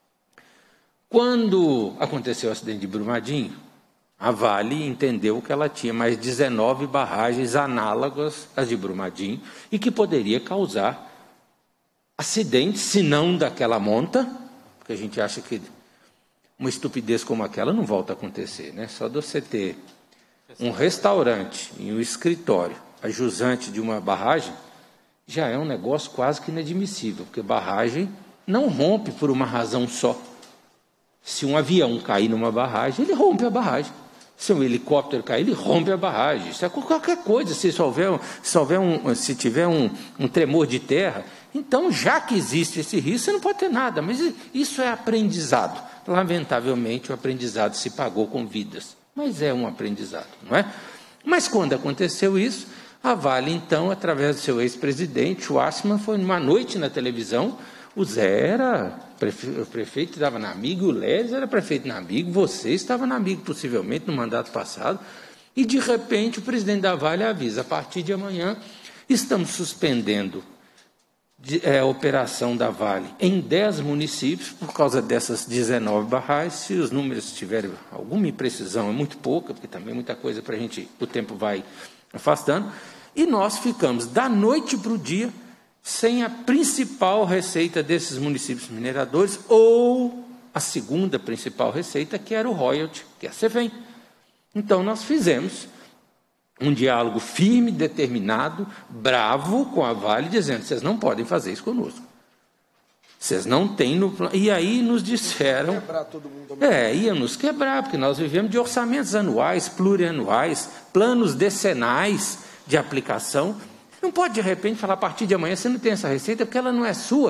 Quando aconteceu o acidente de Brumadinho, a Vale entendeu que ela tinha mais 19 barragens análogas às de Brumadinho e que poderia causar acidentes, se não daquela monta, porque a gente acha que uma estupidez como aquela não volta a acontecer, né? Só de você ter um restaurante e um escritório a jusante de uma barragem, já é um negócio quase que inadmissível, porque barragem não rompe por uma razão só. Se um avião cair numa barragem, ele rompe a barragem. Se um helicóptero cair, ele rompe a barragem. Isso é qualquer coisa. Se tiver um tremor de terra, então, já que existe esse risco, você não pode ter nada. Mas isso é aprendizado. Lamentavelmente, o aprendizado se pagou com vidas. Mas é um aprendizado, não é? Mas quando aconteceu isso, a Vale, então, através do seu ex-presidente, o Assmann, foi numa noite na televisão. O Zé era o prefeito, estava na AMIG, o Leles era prefeito na AMIG, você estava na AMIG, possivelmente, no mandato passado, e, de repente, o presidente da Vale avisa, a partir de amanhã, estamos suspendendo a operação da Vale em 10 municípios, por causa dessas 19 barragens. Se os números tiverem alguma imprecisão, é muito pouca, porque também muita coisa para a gente, o tempo vai afastando, e nós ficamos, da noite para o dia, sem a principal receita desses municípios mineradores, ou a segunda principal receita, que era o royalty, que é a CEFEM. Então, nós fizemos um diálogo firme, determinado, bravo com a Vale, dizendo, vocês não podem fazer isso conosco. Vocês não têm no plano. E aí nos disseram... Quebrar todo mundo. Ia nos quebrar, porque nós vivemos de orçamentos anuais, plurianuais, planos decenais de aplicação. Não pode, de repente, falar, a partir de amanhã você não tem essa receita, porque ela não é sua.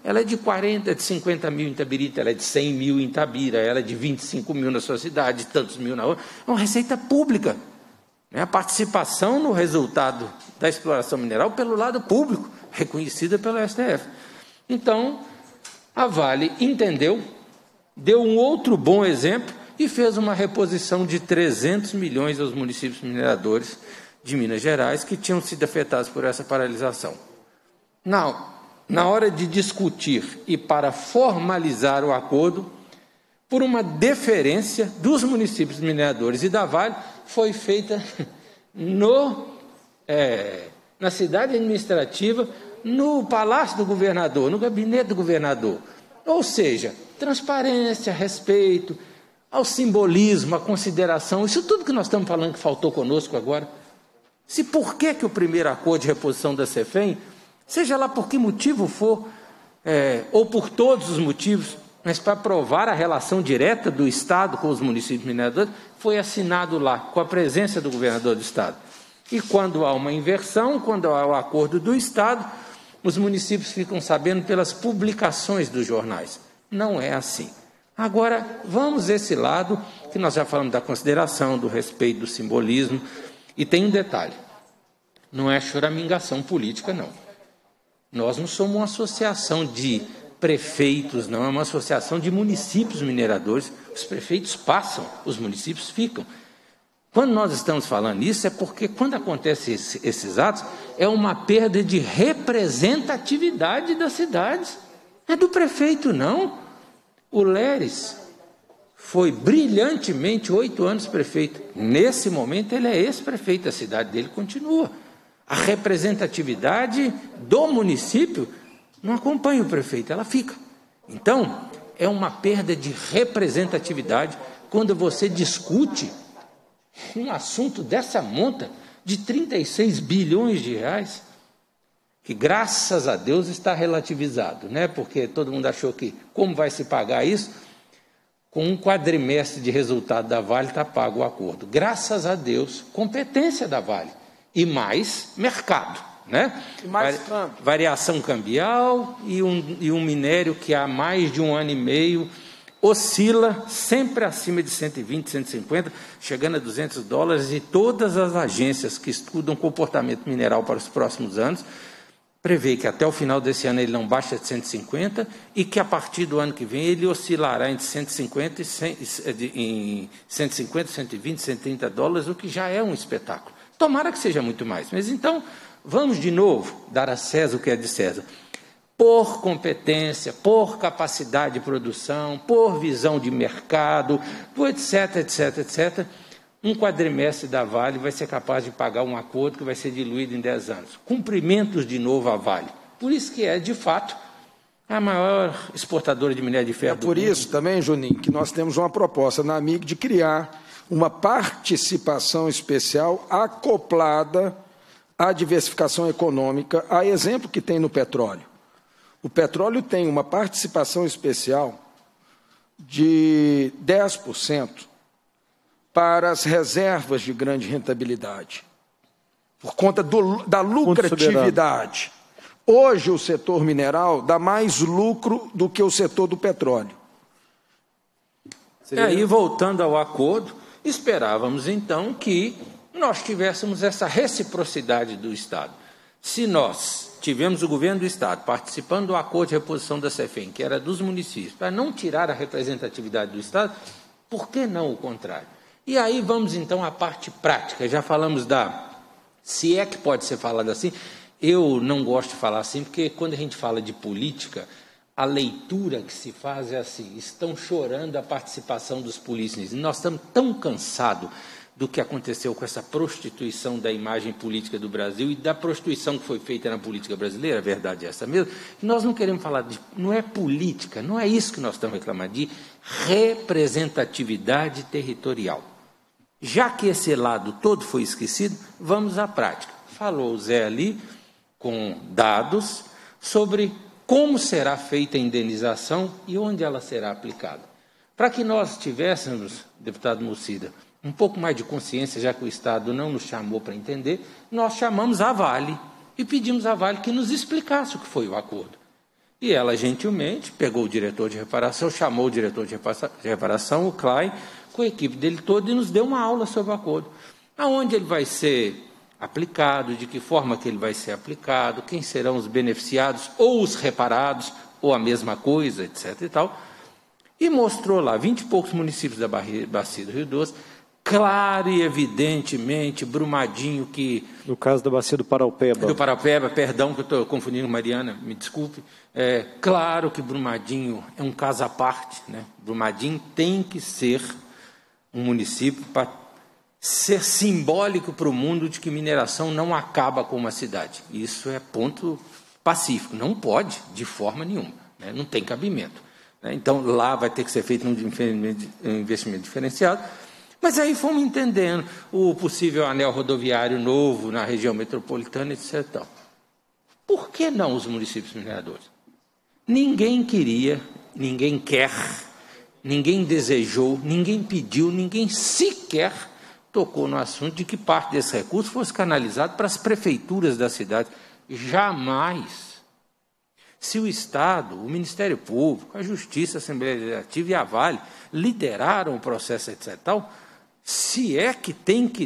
ela é de 40, de 50 mil em Itabirito, ela é de 100 mil em Itabira, ela é de 25 mil na sua cidade, tantos mil na outra. É uma receita pública. A participação no resultado da exploração mineral pelo lado público, reconhecida pelo STF. Então, a Vale entendeu, deu um outro bom exemplo e fez uma reposição de 300 milhões aos municípios mineradores de Minas Gerais que tinham sido afetados por essa paralisação. Na hora de discutir e para formalizar o acordo, por uma deferência dos municípios mineradores e da Vale, foi feita na cidade administrativa, no Palácio do Governador, no gabinete do governador. Ou seja, transparência, respeito, ao simbolismo, à consideração, isso tudo que nós estamos falando que faltou conosco agora. Se por que o primeiro acordo de reposição da CEFEM, seja lá por que motivo for, ou por todos os motivos, mas para provar a relação direta do Estado com os municípios mineradores, foi assinado lá, com a presença do governador do Estado. E quando há uma inversão, quando há o acordo do Estado, os municípios ficam sabendo pelas publicações dos jornais. Não é assim. Agora, vamos esse lado, que nós já falamos da consideração, do respeito, do simbolismo, e tem um detalhe, não é choramingação política, não. Nós não somos uma associação de prefeitos, não, é uma associação de municípios mineradores. Os prefeitos passam, os municípios ficam. Quando nós estamos falando isso, é porque quando acontecem esses atos, é uma perda de representatividade das cidades. Não é do prefeito, não. O Leres foi brilhantemente 8 anos prefeito. Nesse momento, ele é ex-prefeito, a cidade dele continua. A representatividade do município não acompanha o prefeito, ela fica. Então, é uma perda de representatividade quando você discute um assunto dessa monta de 36 bilhões de reais, que graças a Deus está relativizado, né? Porque todo mundo achou que como vai se pagar isso? Com um quadrimestre de resultado da Vale está pago o acordo. Graças a Deus, competência da Vale e mais mercado, né? E mais variação cambial e um minério que há mais de 1 ano e meio oscila sempre acima de 120, 150, chegando a $200, e todas as agências que estudam comportamento mineral para os próximos anos prevê que até o final desse ano ele não baixa de 150 e que a partir do ano que vem ele oscilará entre 150 e 150, 120, $130, o que já é um espetáculo. Tomara que seja muito mais, mas então vamos de novo dar a César o que é de César. Por competência, por capacidade de produção, por visão de mercado, por etc, etc, etc, um quadrimestre da Vale vai ser capaz de pagar um acordo que vai ser diluído em 10 anos. Cumprimentos de novo à Vale. Por isso que é, de fato, a maior exportadora de minério de ferro do mundo. É por isso também, Juninho, que nós temos uma proposta na AMIG de criar uma participação especial acoplada à diversificação econômica, a exemplo que tem no petróleo. O petróleo tem uma participação especial de 10% para as reservas de grande rentabilidade, por conta da lucratividade. Hoje, o setor mineral dá mais lucro do que o setor do petróleo. E aí, voltando ao acordo, esperávamos, então, que nós tivéssemos essa reciprocidade do Estado. Se nós tivemos o governo do Estado participando do acordo de reposição da CEFEM, que era dos municípios, para não tirar a representatividade do Estado, por que não o contrário? E aí vamos, então, à parte prática. Já falamos se é que pode ser falado assim, eu não gosto de falar assim, porque quando a gente fala de política, a leitura que se faz é assim, estão chorando a participação dos polícias. Nós estamos tão cansados do que aconteceu com essa prostituição da imagem política do Brasil e da prostituição que foi feita na política brasileira, a verdade é essa mesmo, que nós não queremos falar não é política, não é isso que nós estamos reclamando, de representatividade territorial. Já que esse lado todo foi esquecido, vamos à prática. Falou o Zé ali, com dados, sobre como será feita a indenização e onde ela será aplicada. Para que nós tivéssemos, deputado Mucida, um pouco mais de consciência, já que o Estado não nos chamou para entender, nós chamamos a Vale e pedimos à Vale que nos explicasse o que foi o acordo. E ela, gentilmente, pegou o diretor de reparação, chamou o diretor de reparação, o Klein, com a equipe dele toda, e nos deu uma aula sobre o acordo. Aonde ele vai ser aplicado, de que forma que ele vai ser aplicado, quem serão os beneficiados, ou os reparados, ou a mesma coisa, etc. e tal. E mostrou lá 20 e poucos municípios da Bacia do Rio Doce, claro e evidentemente, Brumadinho, que... No caso da Bacia do Paraupeba. Do Paraupeba, perdão que eu estou confundindo, Mariana, me desculpe. É claro que Brumadinho é um caso à parte, né? Brumadinho tem que ser um município para ser simbólico para o mundo de que mineração não acaba com uma cidade. Isso é ponto pacífico, não pode, de forma nenhuma, né? Não tem cabimento. Né? Então, lá vai ter que ser feito um investimento diferenciado. Mas aí fomos entendendo o possível anel rodoviário novo na região metropolitana, etc. Por que não os municípios mineradores? Ninguém queria, ninguém quer, ninguém desejou, ninguém pediu, ninguém sequer tocou no assunto de que parte desse recurso fosse canalizado para as prefeituras da cidade. Jamais. Se o Estado, o Ministério Público, a Justiça, a Assembleia Legislativa e a Vale lideraram o processo, etc., se é que tem que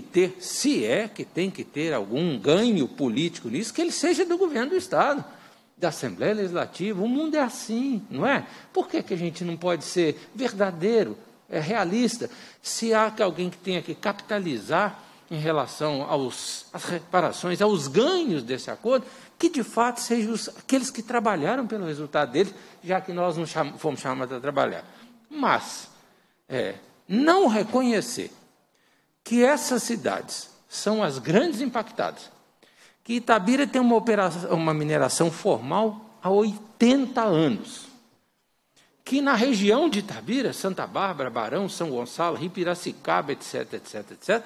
ter algum ganho político nisso, que ele seja do governo do Estado, da Assembleia Legislativa. O mundo é assim, não é? Por que a gente não pode ser verdadeiro, realista? Se há alguém que tenha que capitalizar em relação às reparações, aos ganhos desse acordo, que de fato sejam aqueles que trabalharam pelo resultado dele, já que nós não fomos chamados a trabalhar. Mas não reconhecer que essas cidades são as grandes impactadas, que Itabira tem uma mineração formal há 80 anos, que na região de Itabira, Santa Bárbara, Barão, São Gonçalo, Rio Piracicaba, etc., etc., etc.,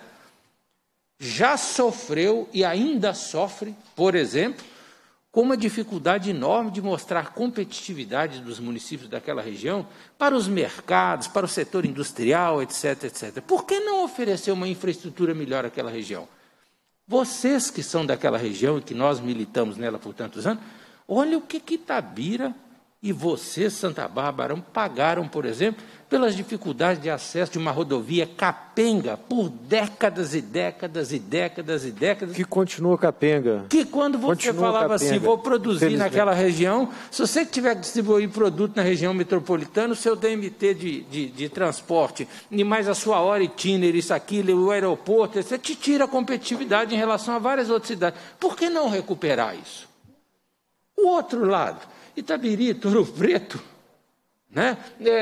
já sofreu e ainda sofre, por exemplo, com uma dificuldade enorme de mostrar competitividade dos municípios daquela região para os mercados, para o setor industrial, etc., etc. Por que não oferecer uma infraestrutura melhor àquela região? Vocês que são daquela região e que nós militamos nela por tantos anos, olha o que Itabira e vocês, Santa Bárbara, pagaram, por exemplo, pelas dificuldades de acesso de uma rodovia capenga por décadas e décadas e décadas e décadas. Que continua capenga. Que quando você falava assim, vou produzir naquela região, se você tiver que distribuir produto na região metropolitana, o seu DMT de transporte, e mais a sua hora itinerária, isso, aquilo, o aeroporto, você te tira a competitividade em relação a várias outras cidades. Por que não recuperar isso? O outro lado, Itabiri, Ouro Preto, né?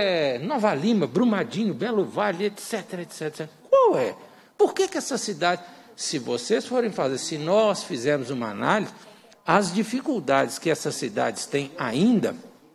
Nova Lima, Brumadinho, Belo Vale, etc., etc. Qual é? Por que essa cidade, se vocês forem fazer, se nós fizermos uma análise, as dificuldades que essas cidades têm ainda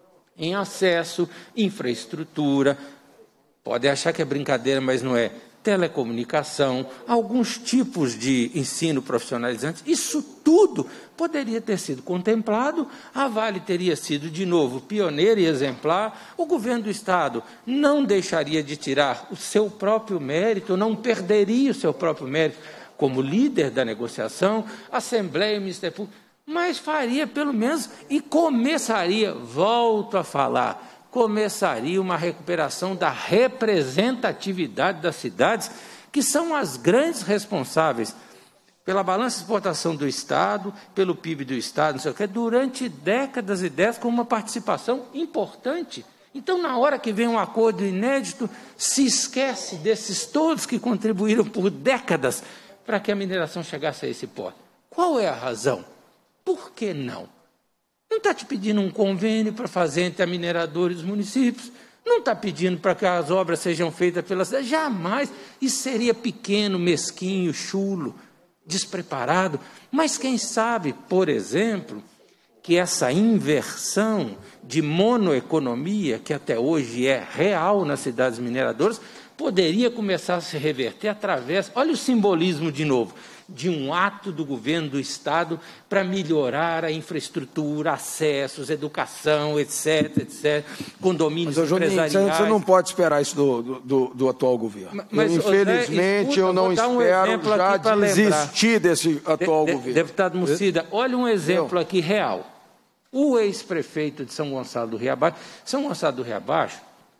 em acesso, infraestrutura, podem achar que é brincadeira, mas não é, telecomunicação, alguns tipos de ensino profissionalizante, isso tudo poderia ter sido contemplado, a Vale teria sido, de novo, pioneira e exemplar, o governo do Estado não deixaria de tirar o seu próprio mérito, não perderia o seu próprio mérito como líder da negociação, Assembleia e Ministério Público, mas faria pelo menos e começaria, volto a falar, começaria uma recuperação da representatividade das cidades, que são as grandes responsáveis pela balança de exportação do Estado, pelo PIB do Estado, não sei o quê, durante décadas e décadas, com uma participação importante. Então, na hora que vem um acordo inédito, se esquece desses todos que contribuíram por décadas para que a mineração chegasse a esse ponto. Qual é a razão? Por que não? Não está te pedindo um convênio para fazer entre a mineradora e os municípios, não está pedindo para que as obras sejam feitas pela cidade, jamais. Isso seria pequeno, mesquinho, chulo, despreparado. Mas quem sabe, por exemplo, que essa inversão de monoeconomia, que até hoje é real nas cidades mineradoras, poderia começar a se reverter através, olha o simbolismo de novo, de um ato do governo do Estado para melhorar a infraestrutura, acessos, educação, etc., etc., condomínios empresariais. Você não pode esperar isso do atual governo. Mas, infelizmente, eu não espero já desistir desse atual governo. Deputado Mucida, olha um exemplo aqui real. O ex-prefeito de São Gonçalo do Rio Abaixo, São Gonçalo do Rio Abaixo,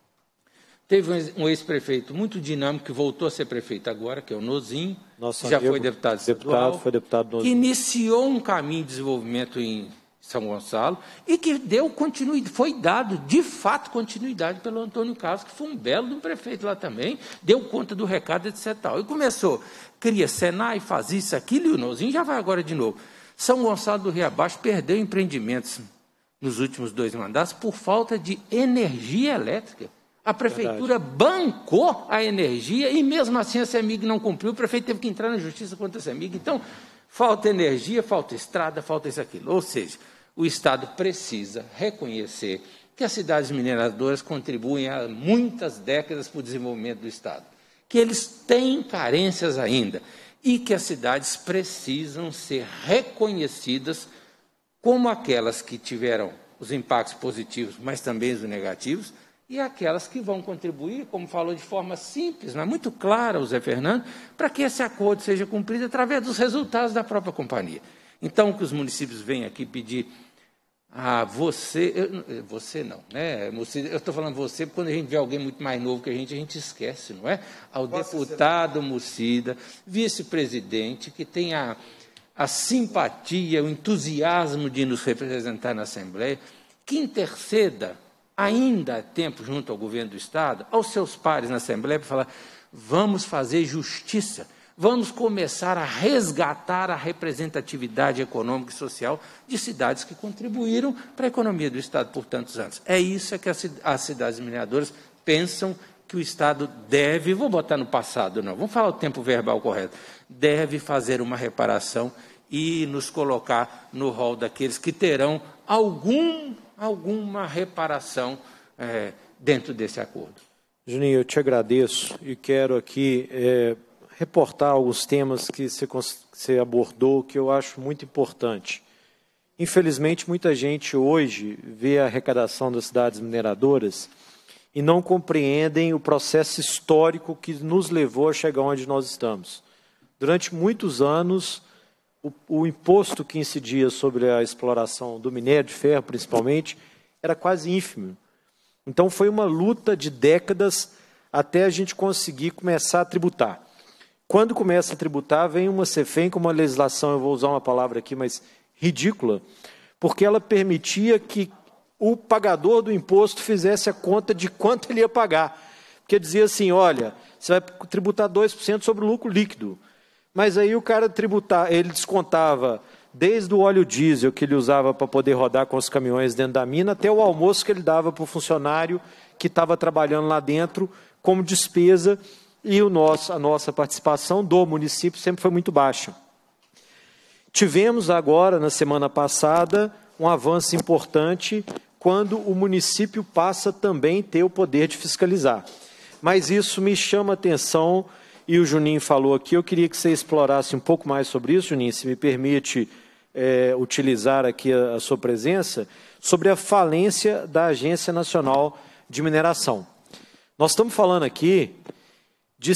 teve um ex-prefeito muito dinâmico, que voltou a ser prefeito agora, que é o Nozinho, que já foi deputado estadual, que iniciou um caminho de desenvolvimento em São Gonçalo e que deu continuidade, foi dado, de fato, continuidade pelo Antônio Carlos, que foi um belo de um prefeito lá também, deu conta do recado, etc. E começou, cria Senai, faz isso, aquilo, e o Nozinho já vai agora de novo. São Gonçalo do Rio Abaixo perdeu empreendimentos nos últimos 2 mandatos por falta de energia elétrica. A prefeitura bancou a energia e, mesmo assim, a CEMIG não cumpriu. O prefeito teve que entrar na justiça contra a CEMIG. Então, falta energia, falta estrada, falta isso, aquilo. Ou seja, o Estado precisa reconhecer que as cidades mineradoras contribuem há muitas décadas para o desenvolvimento do Estado, que eles têm carências ainda e que as cidades precisam ser reconhecidas como aquelas que tiveram os impactos positivos, mas também os negativos, e aquelas que vão contribuir, como falou de forma simples, mas muito clara o Zé Fernando, para que esse acordo seja cumprido através dos resultados da própria companhia. Então, que os municípios venham aqui pedir a você não, né? Eu estou falando você, porque quando a gente vê alguém muito mais novo que a gente esquece, não é? Ao deputado Mucida, vice-presidente, que tem a simpatia, o entusiasmo de nos representar na Assembleia, que interceda, ainda há tempo junto ao governo do Estado, aos seus pares na Assembleia, para falar, vamos fazer justiça, vamos começar a resgatar a representatividade econômica e social de cidades que contribuíram para a economia do Estado por tantos anos. É isso que as cidades mineradoras pensam que o Estado deve, vou botar no passado não, vamos falar o tempo verbal correto, deve fazer uma reparação e nos colocar no rol daqueles que terão alguma reparação dentro desse acordo. Juninho, eu te agradeço e quero aqui reportar alguns temas que você abordou que eu acho muito importante. Infelizmente, muita gente hoje vê a arrecadação das cidades mineradoras e não compreendem o processo histórico que nos levou a chegar onde nós estamos. Durante muitos anos, o imposto que incidia sobre a exploração do minério de ferro, principalmente, era quase ínfimo. Então, foi uma luta de décadas até a gente conseguir começar a tributar. Quando começa a tributar, vem uma CEFEM com uma legislação, eu vou usar uma palavra aqui, mas ridícula, porque ela permitia que o pagador do imposto fizesse a conta de quanto ele ia pagar. Porque dizia assim, olha, você vai tributar 2% sobre o lucro líquido. Mas aí o cara ele descontava desde o óleo diesel que ele usava para poder rodar com os caminhões dentro da mina, até o almoço que ele dava para o funcionário que estava trabalhando lá dentro como despesa, e a nossa participação do município sempre foi muito baixa. Tivemos agora, na semana passada, um avanço importante quando o município passa também a ter o poder de fiscalizar. Mas isso me chama a atenção, e o Juninho falou aqui, eu queria que você explorasse um pouco mais sobre isso, Juninho, se me permite utilizar aqui a sua presença, sobre a falência da Agência Nacional de Mineração. Nós estamos falando aqui de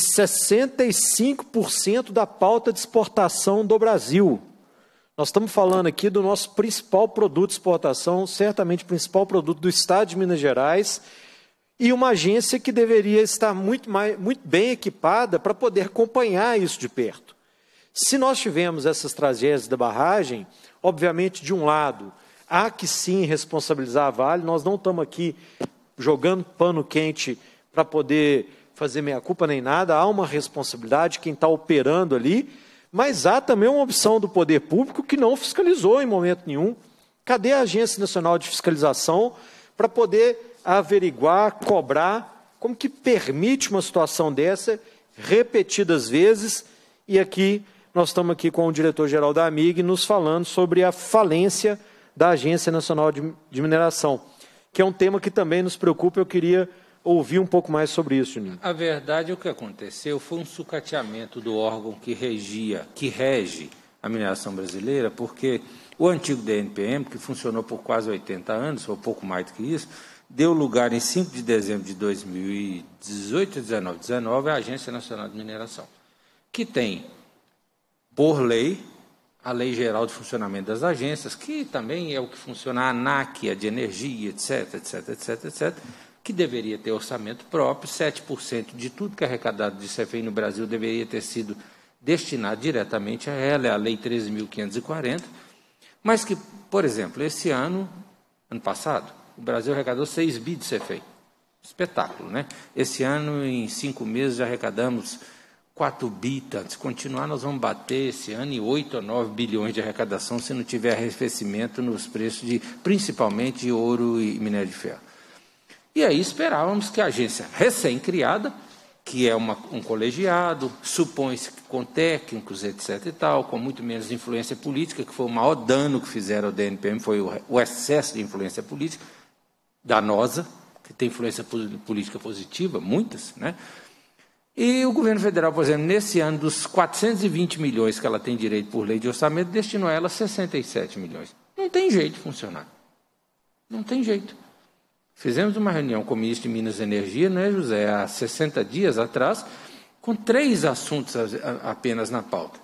65% da pauta de exportação do Brasil. Nós estamos falando aqui do nosso principal produto de exportação, certamente o principal produto do Estado de Minas Gerais, e uma agência que deveria estar muito bem equipada para poder acompanhar isso de perto. Se nós tivermos essas tragédias da barragem, obviamente, de um lado, há que sim responsabilizar a Vale, nós não estamos aqui jogando pano quente para poder fazer meia-culpa nem nada, há uma responsabilidade, quem está operando ali, mas há também uma opção do poder público que não fiscalizou em momento nenhum. Cadê a Agência Nacional de Fiscalização para poder averiguar, cobrar, como que permite uma situação dessa repetidas vezes? E aqui, nós estamos aqui com o diretor-geral da AMIG nos falando sobre a falência da Agência Nacional de Mineração, que é um tema que também nos preocupa. Eu queria ouvir um pouco mais sobre isso, Juninho. A verdade, o que aconteceu foi um sucateamento do órgão que rege a mineração brasileira, porque o antigo DNPM, que funcionou por quase 80 anos, ou pouco mais do que isso, deu lugar em 5 de dezembro de 2018 e 19 à Agência Nacional de Mineração, que tem, por lei, a Lei Geral de Funcionamento das Agências, que também é o que funciona a ANAC, a de energia, etc., etc., etc., etc., que deveria ter orçamento próprio, 7% de tudo que é arrecadado de CEFEM no Brasil deveria ter sido destinado diretamente a ela, é a Lei 13.540, mas que, por exemplo, esse ano passado, o Brasil arrecadou 6 bi de CEFEM. Espetáculo, né? Esse ano, em 5 meses, já arrecadamos 4 bi. Se continuar, nós vamos bater esse ano em 8 ou 9 bilhões de arrecadação, se não tiver arrefecimento nos preços, principalmente de ouro e minério de ferro. E aí esperávamos que a agência recém-criada, que é um colegiado, supõe-se com técnicos, etc. e tal, com muito menos influência política, que foi o maior dano que fizeram ao DNPM, foi o excesso de influência política, danosa, que tem influência política positiva, muitas, né? E o governo federal, por exemplo, nesse ano, dos 420 milhões que ela tem direito por lei de orçamento, destinou a ela 67 milhões. Não tem jeito de funcionar. Não tem jeito. Fizemos uma reunião com o ministro de Minas e Energia, né, José, há 60 dias atrás, com 3 assuntos apenas na pauta.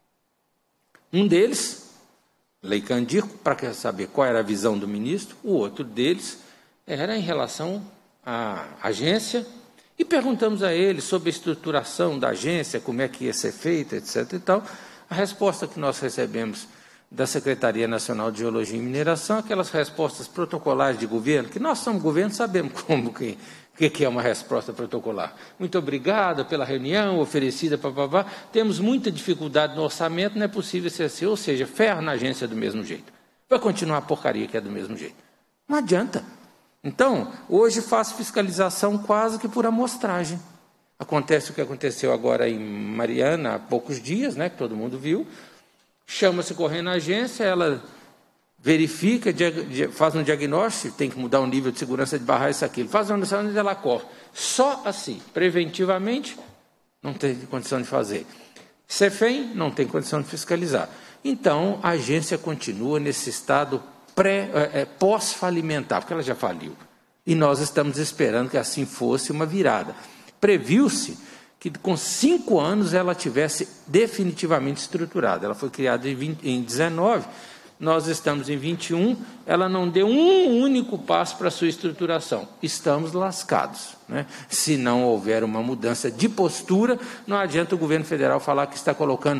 Um deles, Lei Candir, para saber qual era a visão do ministro. O outro deles era em relação à agência, e perguntamos a ele sobre a estruturação da agência, como é que ia ser feita, etc. e tal. A resposta que nós recebemos da Secretaria Nacional de Geologia e Mineração, aquelas respostas protocolares de governo, que nós somos governo, sabemos como que é uma resposta protocolar. Muito obrigado pela reunião oferecida, papapá. Temos muita dificuldade no orçamento, não é possível ser assim, ou seja, ferro na agência do mesmo jeito. Vai continuar a porcaria que é do mesmo jeito. Não adianta. Então, hoje faço fiscalização quase que por amostragem. Acontece o que aconteceu agora em Mariana, há poucos dias, né, que todo mundo viu. Chama-se correndo na agência, ela verifica, faz um diagnóstico, tem que mudar o nível de segurança de barrar isso, aquilo. Faz uma noção onde ela corre. Só assim, preventivamente, não tem condição de fazer. CEFEM não tem condição de fiscalizar. Então, a agência continua nesse estado pós-falimentar, porque ela já faliu. E nós estamos esperando que assim fosse uma virada. Previu-se que com 5 anos ela tivesse definitivamente estruturada. Ela foi criada em 19, nós estamos em 21, ela não deu um único passo para a sua estruturação. Estamos lascados, né? Se não houver uma mudança de postura, não adianta o governo federal falar que está colocando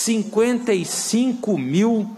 55 mil...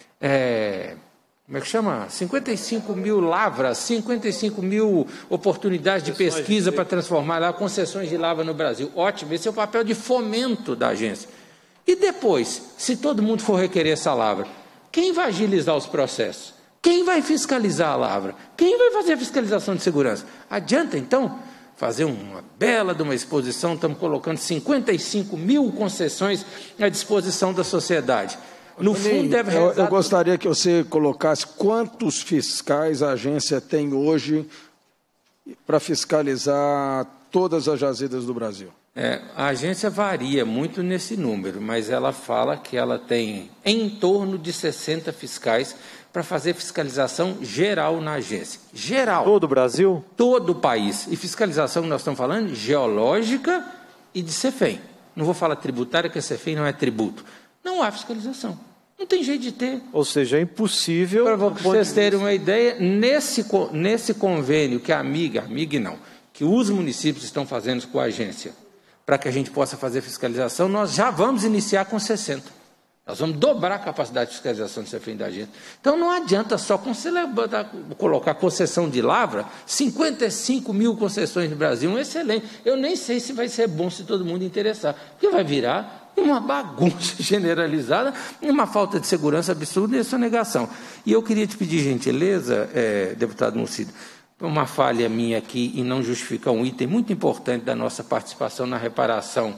como é que chama? 55 mil lavras, 55 mil oportunidades de pesquisa para transformar lá concessões de lavra no Brasil. Ótimo, esse é o papel de fomento da agência. E depois, se todo mundo for requerer essa lavra, quem vai agilizar os processos? Quem vai fiscalizar a lavra? Quem vai fazer a fiscalização de segurança? Adianta, então, fazer uma bela de uma exposição, estamos colocando 55 mil concessões à disposição da sociedade. No fundo, deve eu gostaria que você colocasse quantos fiscais a agência tem hoje para fiscalizar todas as jazidas do Brasil. A agência varia muito nesse número, mas ela fala que ela tem em torno de 60 fiscais para fazer fiscalização geral na agência. Geral. Todo o Brasil? Todo o país. E fiscalização que nós estamos falando, geológica e de CEFEM. Não vou falar tributária, porque a CEFEM não é tributo. Não há fiscalização. Não tem jeito de ter. Ou seja, é impossível... Para vocês terem uma ideia, nesse convênio que a AMIG não, que os municípios estão fazendo com a agência, para que a gente possa fazer fiscalização, nós já vamos iniciar com 60. Nós vamos dobrar a capacidade de fiscalização de CEFEM da agência. Então, não adianta só colocar concessão de lavra, 55 mil concessões no Brasil, um excelente. Eu nem sei se vai ser bom se todo mundo interessar, porque vai virar uma bagunça generalizada, uma falta de segurança absurda e essa negação. E eu queria te pedir gentileza, deputado Mucídio, uma falha minha aqui em não justificar um item muito importante da nossa participação na reparação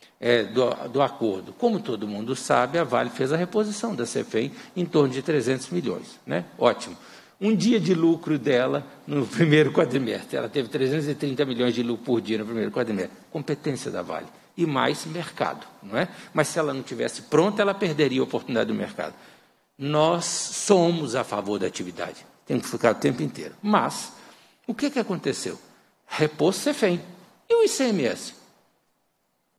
do acordo. Como todo mundo sabe, a Vale fez a reposição da CEFEM em torno de 300 milhões. Né? Ótimo. Um dia de lucro dela no primeiro quadrimestre. Ela teve 330 milhões de lucro por dia no primeiro quadrimestre. Competência da Vale. E mais mercado. Não é? Mas se ela não tivesse pronta, ela perderia a oportunidade do mercado. Nós somos a favor da atividade. Temos que ficar o tempo inteiro. Mas, o que aconteceu? Repôs CEFEM. E o ICMS?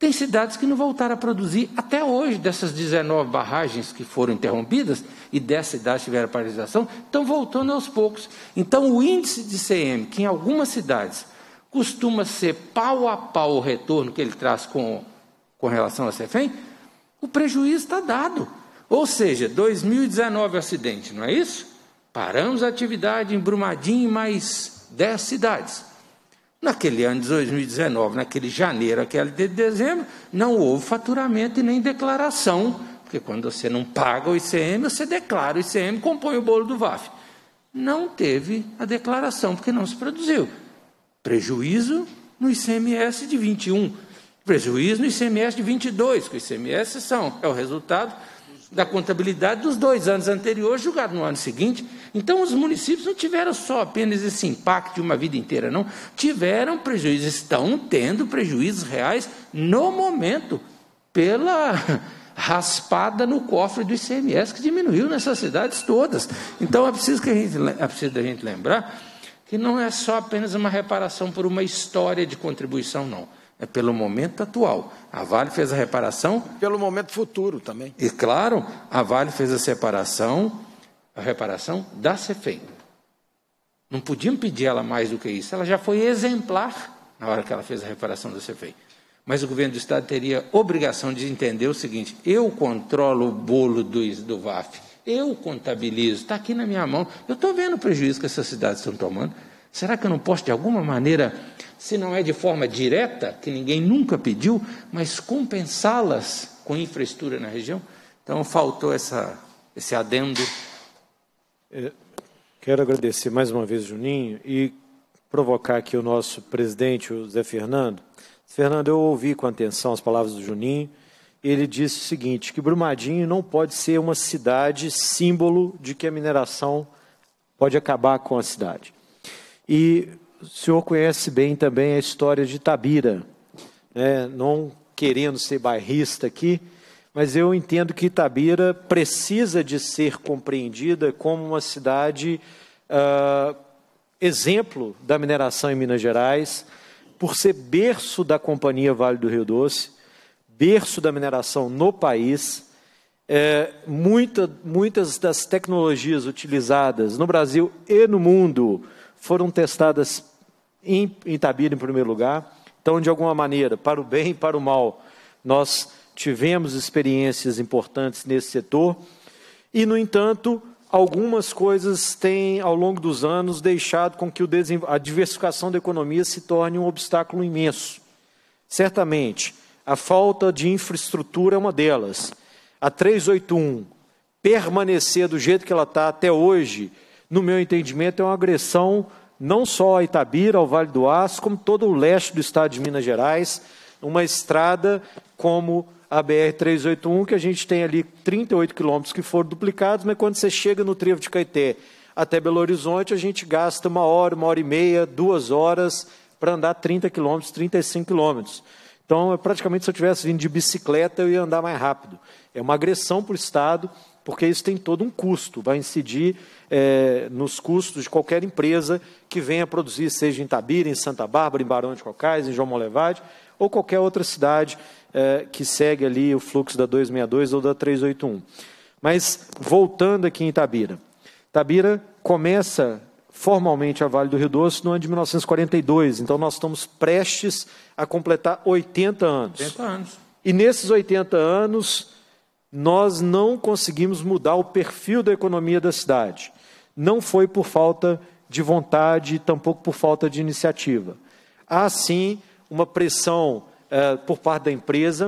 Tem cidades que não voltaram a produzir até hoje, dessas 19 barragens que foram interrompidas, e 10 cidades tiveram paralisação, estão voltando aos poucos. Então, o índice de ICM, que em algumas cidades costuma ser pau a pau o retorno que ele traz com relação à CEFEM, o prejuízo está dado. Ou seja, 2019 acidente, não é isso? Paramos a atividade em Brumadinho e mais 10 cidades. Naquele ano de 2019, naquele janeiro, aquele de dezembro, não houve faturamento e nem declaração, porque quando você não paga o ICM, você declara o ICM, compõe o bolo do VAF. Não teve a declaração, porque não se produziu. Prejuízo no ICMS de 21, prejuízo no ICMS de 22, que o ICMS é o resultado da contabilidade dos 2 anos anteriores, julgado no ano seguinte. Então, os municípios não tiveram só apenas esse impacto de uma vida inteira, não. Tiveram prejuízos, estão tendo prejuízos reais no momento, pela raspada no cofre do ICMS, que diminuiu nessas cidades todas. Então, é preciso da gente lembrar que não é só apenas uma reparação por uma história de contribuição, não. É pelo momento atual. A Vale fez a reparação... Pelo momento futuro também. E, claro, a Vale fez a reparação da CEFEM. Não podiam pedir ela mais do que isso. Ela já foi exemplar na hora que ela fez a reparação da CEFEM. Mas o governo do Estado teria obrigação de entender o seguinte: eu controlo o bolo do VAF, eu contabilizo, está aqui na minha mão, eu estou vendo o prejuízo que essas cidades estão tomando. Será que eu não posso, de alguma maneira, se não é de forma direta, que ninguém nunca pediu, mas compensá-las com infraestrutura na região? Então, faltou esse adendo. Quero agradecer mais uma vez, Juninho, e provocar aqui o nosso presidente, o Zé Fernando. Fernando, eu ouvi com atenção as palavras do Juninho. Ele disse o seguinte, que Brumadinho não pode ser uma cidade símbolo de que a mineração pode acabar com a cidade. E o senhor conhece bem também a história de Itabira, né? Não querendo ser bairrista aqui, mas eu entendo que Itabira precisa de ser compreendida como uma cidade exemplo da mineração em Minas Gerais, por ser berço da Companhia Vale do Rio Doce, berço da mineração no país. Muitas das tecnologias utilizadas no Brasil e no mundo foram testadas em Itabira em primeiro lugar. Então, de alguma maneira, para o bem e para o mal, nós tivemos experiências importantes nesse setor e, no entanto, algumas coisas têm, ao longo dos anos, deixado com que a diversificação da economia se torne um obstáculo imenso. Certamente, a falta de infraestrutura é uma delas. A 381 permanecer do jeito que ela está até hoje, no meu entendimento, é uma agressão não só a Itabira, ao Vale do Aço, como todo o leste do estado de Minas Gerais, uma estrada como a BR-381, que a gente tem ali 38 quilômetros que foram duplicados, mas quando você chega no trevo de Caeté até Belo Horizonte, a gente gasta 1 hora, 1h30, 2 horas para andar 30 quilômetros, 35 quilômetros. Então, praticamente, se eu tivesse vindo de bicicleta, eu ia andar mais rápido. É uma agressão para o Estado, porque isso tem todo um custo, vai incidir nos custos de qualquer empresa que venha produzir, seja em Itabira, em Santa Bárbara, em Barão de Cocais, em João Molevade, ou qualquer outra cidade que segue ali o fluxo da 262 ou da 381. Mas, voltando aqui em Itabira, Itabira começa formalmente a Vale do Rio Doce no ano de 1942, então nós estamos prestes a completar 80 anos. 80 anos. E nesses 80 anos, nós não conseguimos mudar o perfil da economia da cidade. Não foi por falta de vontade, tampouco por falta de iniciativa. Há, sim, uma pressão por parte da empresa.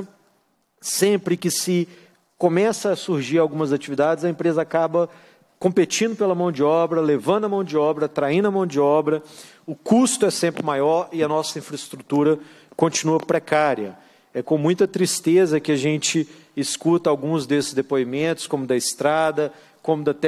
Sempre que se começa a surgir algumas atividades, a empresa acaba competindo pela mão de obra, levando a mão de obra, atraindo a mão de obra. O custo é sempre maior e a nossa infraestrutura continua precária. É com muita tristeza que a gente escuta alguns desses depoimentos, como da estrada, como da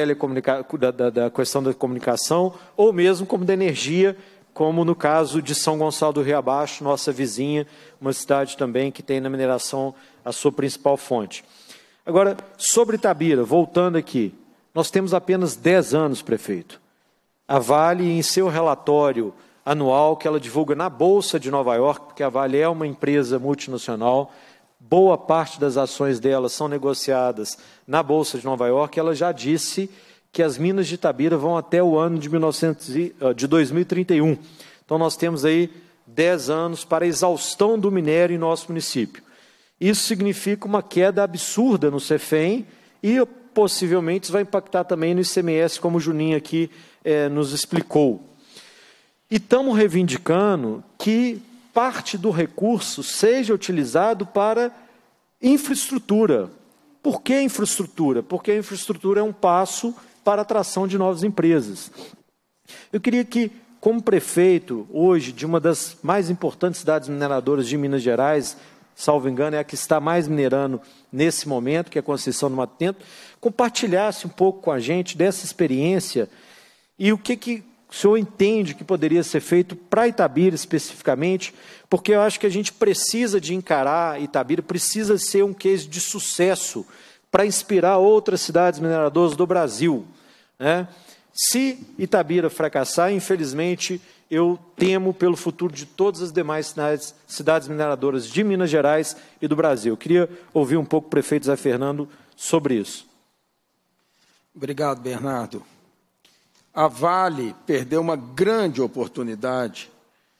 da questão da comunicação, ou mesmo como da energia, como no caso de São Gonçalo do Rio Abaixo, nossa vizinha, uma cidade também que tem na mineração a sua principal fonte. Agora, sobre Itabira, voltando aqui, nós temos apenas 10 anos, prefeito. A Vale, em seu relatório anual que ela divulga na Bolsa de Nova York, porque a Vale é uma empresa multinacional, boa parte das ações dela são negociadas na Bolsa de Nova York. Ela já disse que as minas de Itabira vão até o ano de 2031. Então, nós temos aí 10 anos para a exaustão do minério em nosso município. Isso significa uma queda absurda no CEFEM e, possivelmente, isso vai impactar também no ICMS, como o Juninho aqui nos explicou. E estamos reivindicando que parte do recurso seja utilizado para infraestrutura. Por que infraestrutura? Porque a infraestrutura é um passo para a atração de novas empresas. Eu queria que, como prefeito, hoje, de uma das mais importantes cidades mineradoras de Minas Gerais, salvo engano, é a que está mais minerando nesse momento, que é a Conceição do Mato Dentro, compartilhasse um pouco com a gente dessa experiência e o que o senhor entende que poderia ser feito para Itabira especificamente, porque eu acho que a gente precisa de encarar Itabira, precisa ser um case de sucesso para inspirar outras cidades mineradoras do Brasil, né? Se Itabira fracassar, infelizmente, eu temo pelo futuro de todas as demais cidades mineradoras de Minas Gerais e do Brasil. Eu queria ouvir um pouco o prefeito Zé Fernando sobre isso. Obrigado, Bernardo. A Vale perdeu uma grande oportunidade,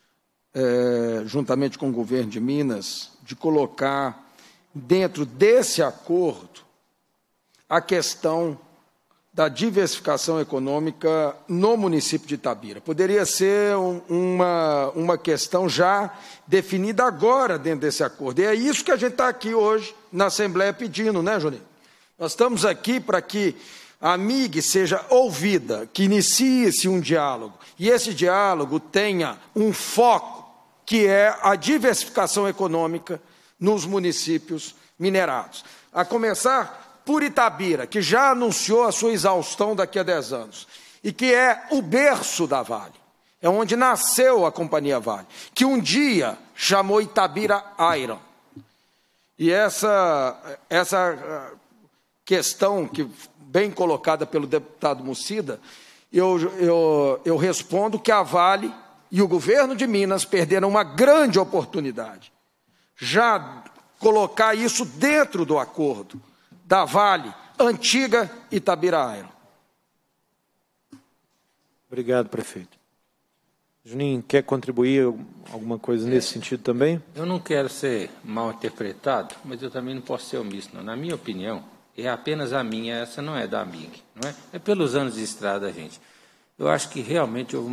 juntamente com o governo de Minas, de colocar dentro desse acordo a questão da diversificação econômica no município de Itabira. Poderia ser uma questão já definida agora dentro desse acordo. E é isso que a gente está aqui hoje na Assembleia pedindo, né, Juninho? Nós estamos aqui para que a MIG seja ouvida, que inicie-se um diálogo, e esse diálogo tenha um foco, que é a diversificação econômica nos municípios minerados. A começar por Itabira, que já anunciou a sua exaustão daqui a 10 anos, e que é o berço da Vale, é onde nasceu a Companhia Vale, que um dia chamou Itabira Iron. E essa questão, que bem colocada pelo deputado Mucida, eu respondo que a Vale e o governo de Minas perderam uma grande oportunidade. Já colocar isso dentro do acordo da Vale, antiga Itabira Iron. Obrigado, prefeito. Juninho, quer contribuir alguma coisa nesse sentido também? Eu não quero ser mal interpretado, mas eu também não posso ser omisso, não. Na minha opinião, é apenas a minha, essa não é da MIG, não é? É pelos anos de estrada, gente. Eu acho que realmente houve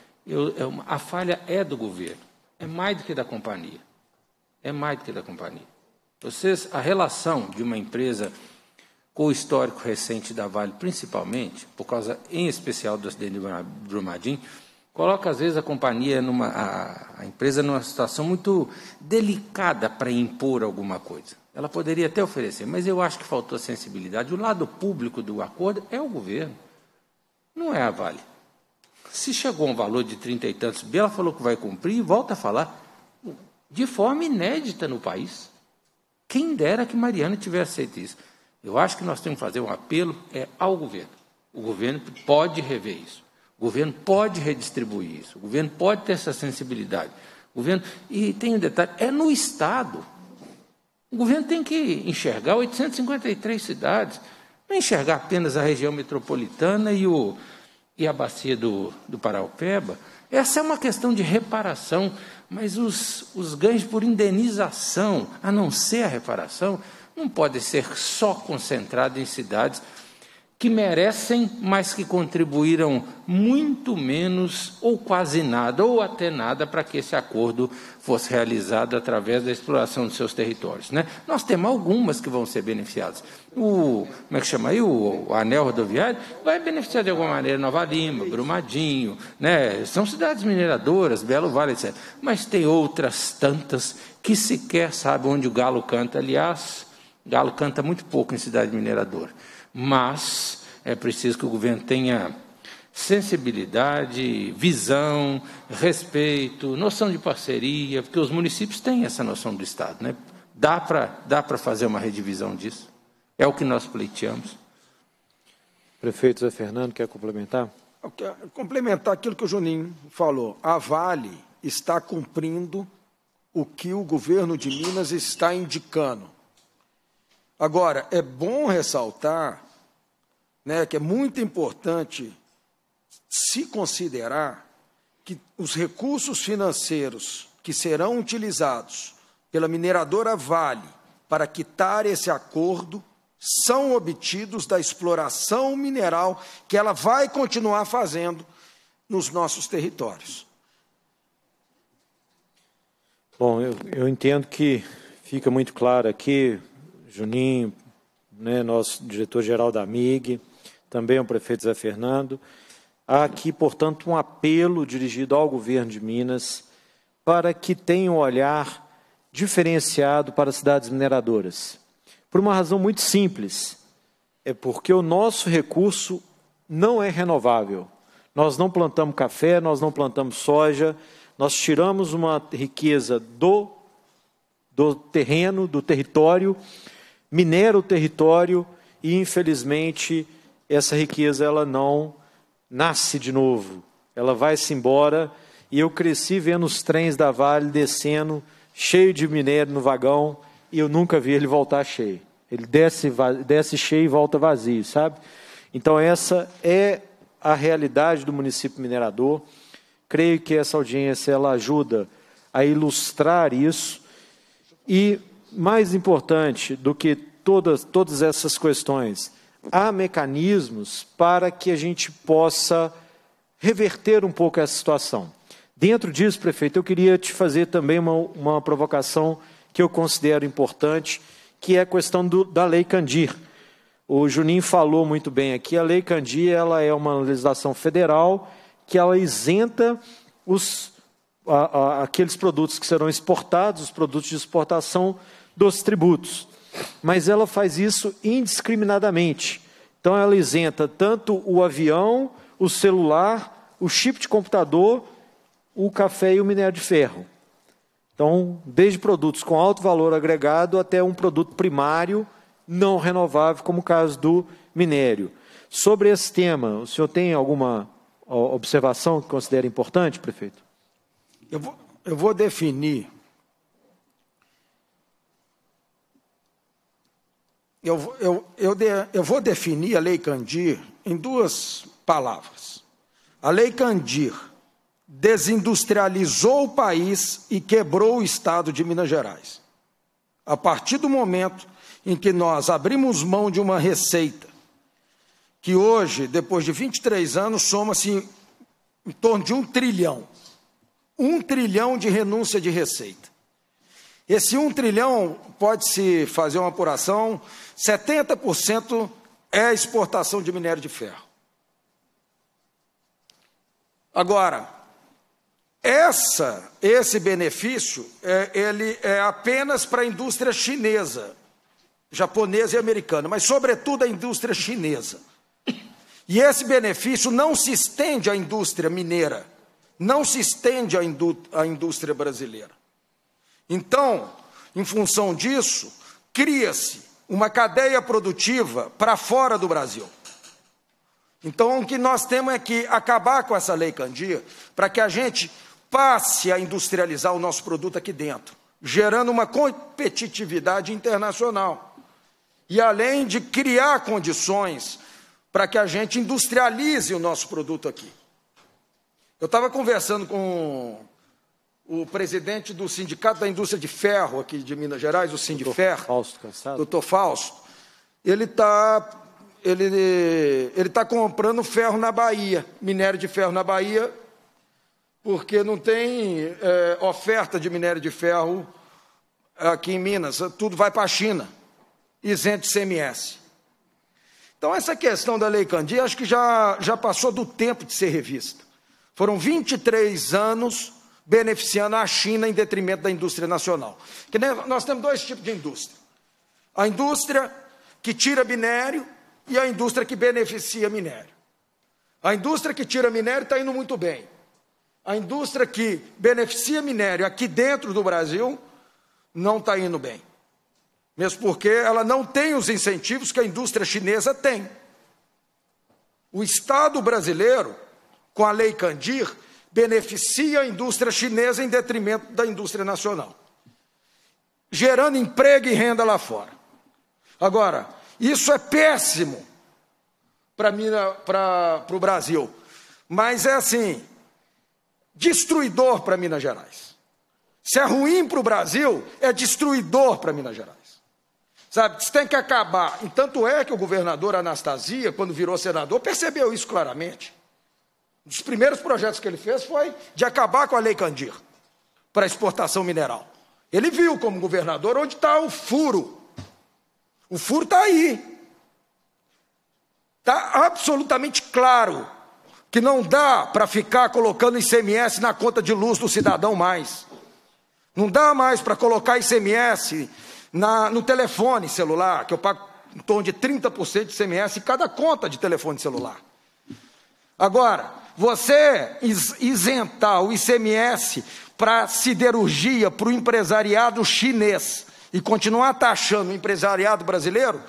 a falha é do governo, é mais do que da companhia. É mais do que da companhia. A relação de uma empresa com o histórico recente da Vale, principalmente, por causa, em especial, do acidente de Brumadinho, coloca, às vezes, a companhia, a empresa numa situação muito delicada para impor alguma coisa. Ela poderia até oferecer, mas eu acho que faltou sensibilidade. O lado público do acordo é o governo, não é a Vale. Se chegou a um valor de 30 e tantos bi, ela falou que vai cumprir e volta a falar de forma inédita no país. Quem dera que Mariana tivesse feito isso. Eu acho que nós temos que fazer um apelo ao governo. O governo pode rever isso. O governo pode redistribuir isso. O governo pode ter essa sensibilidade. E tem um detalhe, é no Estado. O governo tem que enxergar 853 cidades, não enxergar apenas a região metropolitana e a bacia do Paraupeba. Essa é uma questão de reparação, mas os ganhos por indenização, a não ser a reparação, não podem ser só concentrados em cidades que merecem, mas que contribuíram muito menos, ou quase nada, ou até nada, para que esse acordo fosse realizado através da exploração dos seus territórios, né? Nós temos algumas que vão ser beneficiadas. O anel rodoviário vai beneficiar de alguma maneira Nova Lima, Brumadinho, né? São cidades mineradoras, Belo Vale, etc. Mas tem outras tantas que sequer sabem onde o galo canta. Aliás, o galo canta muito pouco em cidade mineradora. Mas é preciso que o governo tenha sensibilidade, visão, respeito, noção de parceria, porque os municípios têm essa noção do Estado, né? Dá para fazer uma redivisão disso. É o que nós pleiteamos. Prefeito Zé Fernando, quer complementar? complementar aquilo que o Juninho falou. A Vale está cumprindo o que o governo de Minas está indicando. Agora, é bom ressaltar, né, que é muito importante se considerar que os recursos financeiros que serão utilizados pela mineradora Vale para quitar esse acordo são obtidos da exploração mineral que ela vai continuar fazendo nos nossos territórios. Bom, eu entendo que fica muito claro aqui, Juninho, né, nosso diretor-geral da MIG, também o prefeito Zé Fernando. Há aqui, portanto, um apelo dirigido ao governo de Minas para que tenha um olhar diferenciado para as cidades mineradoras. Por uma razão muito simples, é porque o nosso recurso não é renovável. Nós não plantamos café, nós não plantamos soja, nós tiramos uma riqueza do terreno, do território, minera o território e, infelizmente, essa riqueza ela não nasce de novo. Ela vai-se embora e eu cresci vendo os trens da Vale descendo, cheio de minério no vagão, e eu nunca vi ele voltar cheio. Ele desce cheio e volta vazio, sabe? Então, essa é a realidade do município minerador. Creio que essa audiência ela ajuda a ilustrar isso. E, mais importante do que todas essas questões, há mecanismos para que a gente possa reverter um pouco essa situação. Dentro disso, prefeito, eu queria te fazer também uma provocação que eu considero importante, que é a questão da Lei Candir. O Juninho falou muito bem aqui, a Lei Candir ela é uma legislação federal que ela isenta aqueles produtos que serão exportados, os produtos de exportação, dos tributos. Mas ela faz isso indiscriminadamente. Então, ela isenta tanto o avião, o celular, o chip de computador, o café e o minério de ferro. Então, desde produtos com alto valor agregado até um produto primário não renovável, como o caso do minério. Sobre esse tema, o senhor tem alguma observação que considera importante, prefeito? Eu vou definir. Eu vou definir a Lei Candir em duas palavras. A Lei Candir desindustrializou o país e quebrou o Estado de Minas Gerais. A partir do momento em que nós abrimos mão de uma receita, que hoje, depois de 23 anos, soma-se em torno de 1 trilhão. 1 trilhão de renúncia de receita. Esse 1 trilhão, pode-se fazer uma apuração, 70% é exportação de minério de ferro. Agora, esse benefício, ele é apenas para a indústria chinesa, japonesa e americana, mas sobretudo a indústria chinesa. E esse benefício não se estende à indústria mineira, não se estende à indústria brasileira. Então, em função disso, cria-se uma cadeia produtiva para fora do Brasil. Então, o que nós temos é que acabar com essa Lei Candir para que a gente passe a industrializar o nosso produto aqui dentro, gerando uma competitividade internacional. E além de criar condições para que a gente industrialize o nosso produto aqui. Eu estava conversando com o presidente do Sindicato da Indústria de Ferro aqui de Minas Gerais, o Sindiferro, doutor Fausto. Ele está comprando ferro na Bahia, minério de ferro na Bahia, porque não tem oferta de minério de ferro aqui em Minas, tudo vai para a China, isento de CMS. Então, essa questão da Lei Candir, acho que já passou do tempo de ser revista. Foram 23 anos beneficiando a China em detrimento da indústria nacional. Nós temos dois tipos de indústria. A indústria que tira minério e a indústria que beneficia minério. A indústria que tira minério está indo muito bem. A indústria que beneficia minério aqui dentro do Brasil não está indo bem. Mesmo porque ela não tem os incentivos que a indústria chinesa tem. O Estado brasileiro com a Lei Candir, beneficia a indústria chinesa em detrimento da indústria nacional, gerando emprego e renda lá fora. Agora, isso é péssimo para o Brasil, mas é assim, destruidor para Minas Gerais. Se é ruim para o Brasil, é destruidor para Minas Gerais. Sabe, isso tem que acabar. E tanto é que o governador Anastasia, quando virou senador, percebeu isso claramente. Um dos primeiros projetos que ele fez foi de acabar com a Lei Candir para exportação mineral. Ele viu como governador onde está o furo. O furo está aí. Está absolutamente claro que não dá para ficar colocando ICMS na conta de luz do cidadão mais. Não dá mais para colocar ICMS no telefone celular, que eu pago em torno de 30% de ICMS em cada conta de telefone celular. Agora, você isentar o ICMS para siderurgia, para o empresariado chinês, e continuar taxando o empresariado brasileiro,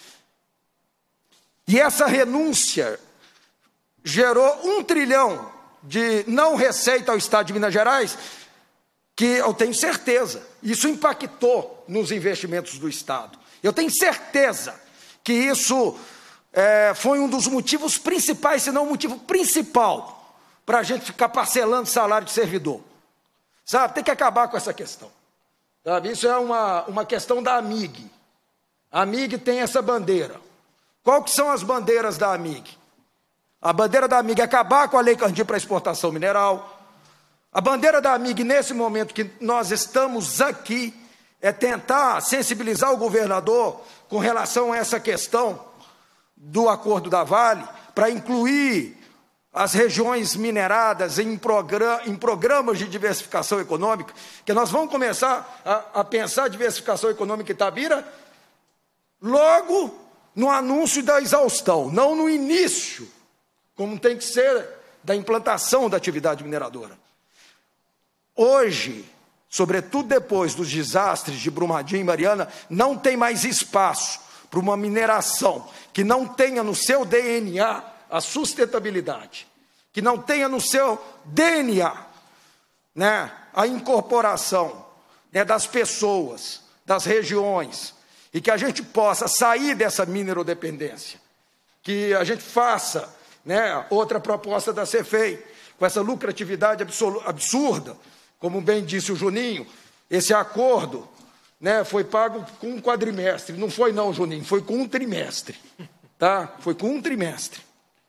e essa renúncia gerou 1 trilhão de não receita ao Estado de Minas Gerais, que eu tenho certeza, isso impactou nos investimentos do Estado. Eu tenho certeza que isso foi um dos motivos principais, se não o motivo principal, para a gente ficar parcelando salário de servidor. Sabe, tem que acabar com essa questão. Sabe, isso é uma questão da AMIG. A AMIG tem essa bandeira. Qual que são as bandeiras da AMIG? A bandeira da AMIG é acabar com a Lei Candir para exportação mineral. A bandeira da AMIG, nesse momento que nós estamos aqui, é tentar sensibilizar o governador com relação a essa questão do acordo da Vale, para incluir as regiões mineradas em programas de diversificação econômica, que nós vamos começar a pensar a diversificação econômica em Itabira logo no anúncio da exaustão, não no início, como tem que ser da implantação da atividade mineradora. Hoje, sobretudo depois dos desastres de Brumadinho e Mariana, não tem mais espaço para uma mineração que não tenha no seu DNA a sustentabilidade, que não tenha no seu DNA, né, a incorporação, né, das pessoas, das regiões, e que a gente possa sair dessa minerodependência, que a gente faça, né, outra proposta da CEFEI, com essa lucratividade absurda, como bem disse o Juninho, esse acordo, né, foi pago com um quadrimestre. Não foi não, Juninho, foi com um trimestre. Tá? Foi com um trimestre.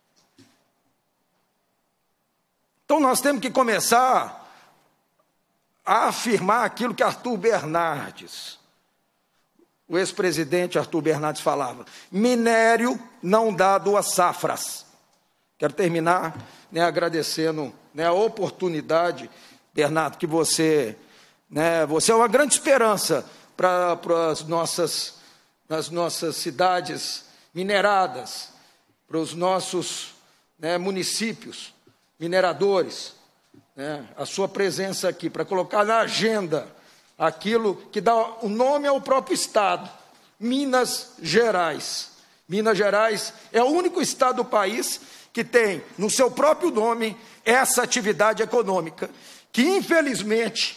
Então nós temos que começar a afirmar aquilo que Arthur Bernardes, o ex-presidente Arthur Bernardes falava: minério não dá 2 safras. Quero terminar, né, agradecendo, né, a oportunidade, Bernardo, que você é uma grande esperança para as nossas cidades mineradas, para os nossos, né, municípios mineradores, né, a sua presença aqui, para colocar na agenda aquilo que dá o nome ao próprio Estado, Minas Gerais. Minas Gerais é o único estado do país que tem no seu próprio nome essa atividade econômica, que infelizmente,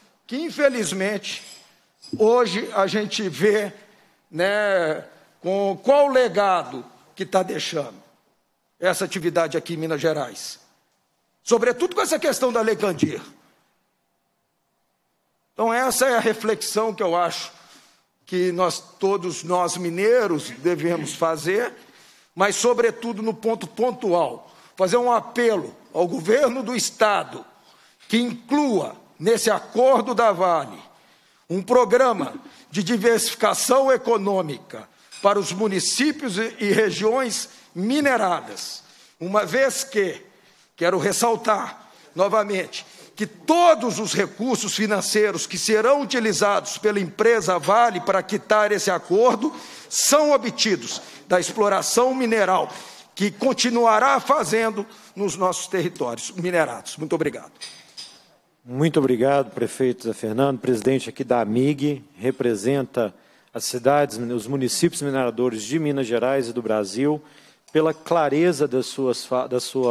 hoje a gente vê, né, com qual legado que está deixando essa atividade aqui em Minas Gerais. Sobretudo com essa questão da Lei Candir. Então essa é a reflexão que eu acho que todos nós mineiros devemos fazer, mas sobretudo no ponto pontual, fazer um apelo ao governo do Estado, que inclua nesse acordo da Vale um programa de diversificação econômica para os municípios e regiões mineradas, uma vez que, quero ressaltar novamente, que todos os recursos financeiros que serão utilizados pela empresa Vale para quitar esse acordo são obtidos da exploração mineral, que continuará fazendo nos nossos territórios minerados. Muito obrigado. Muito obrigado, prefeito Zé Fernando, presidente aqui da AMIG, representa as cidades, os municípios mineradores de Minas Gerais e do Brasil, pela clareza da sua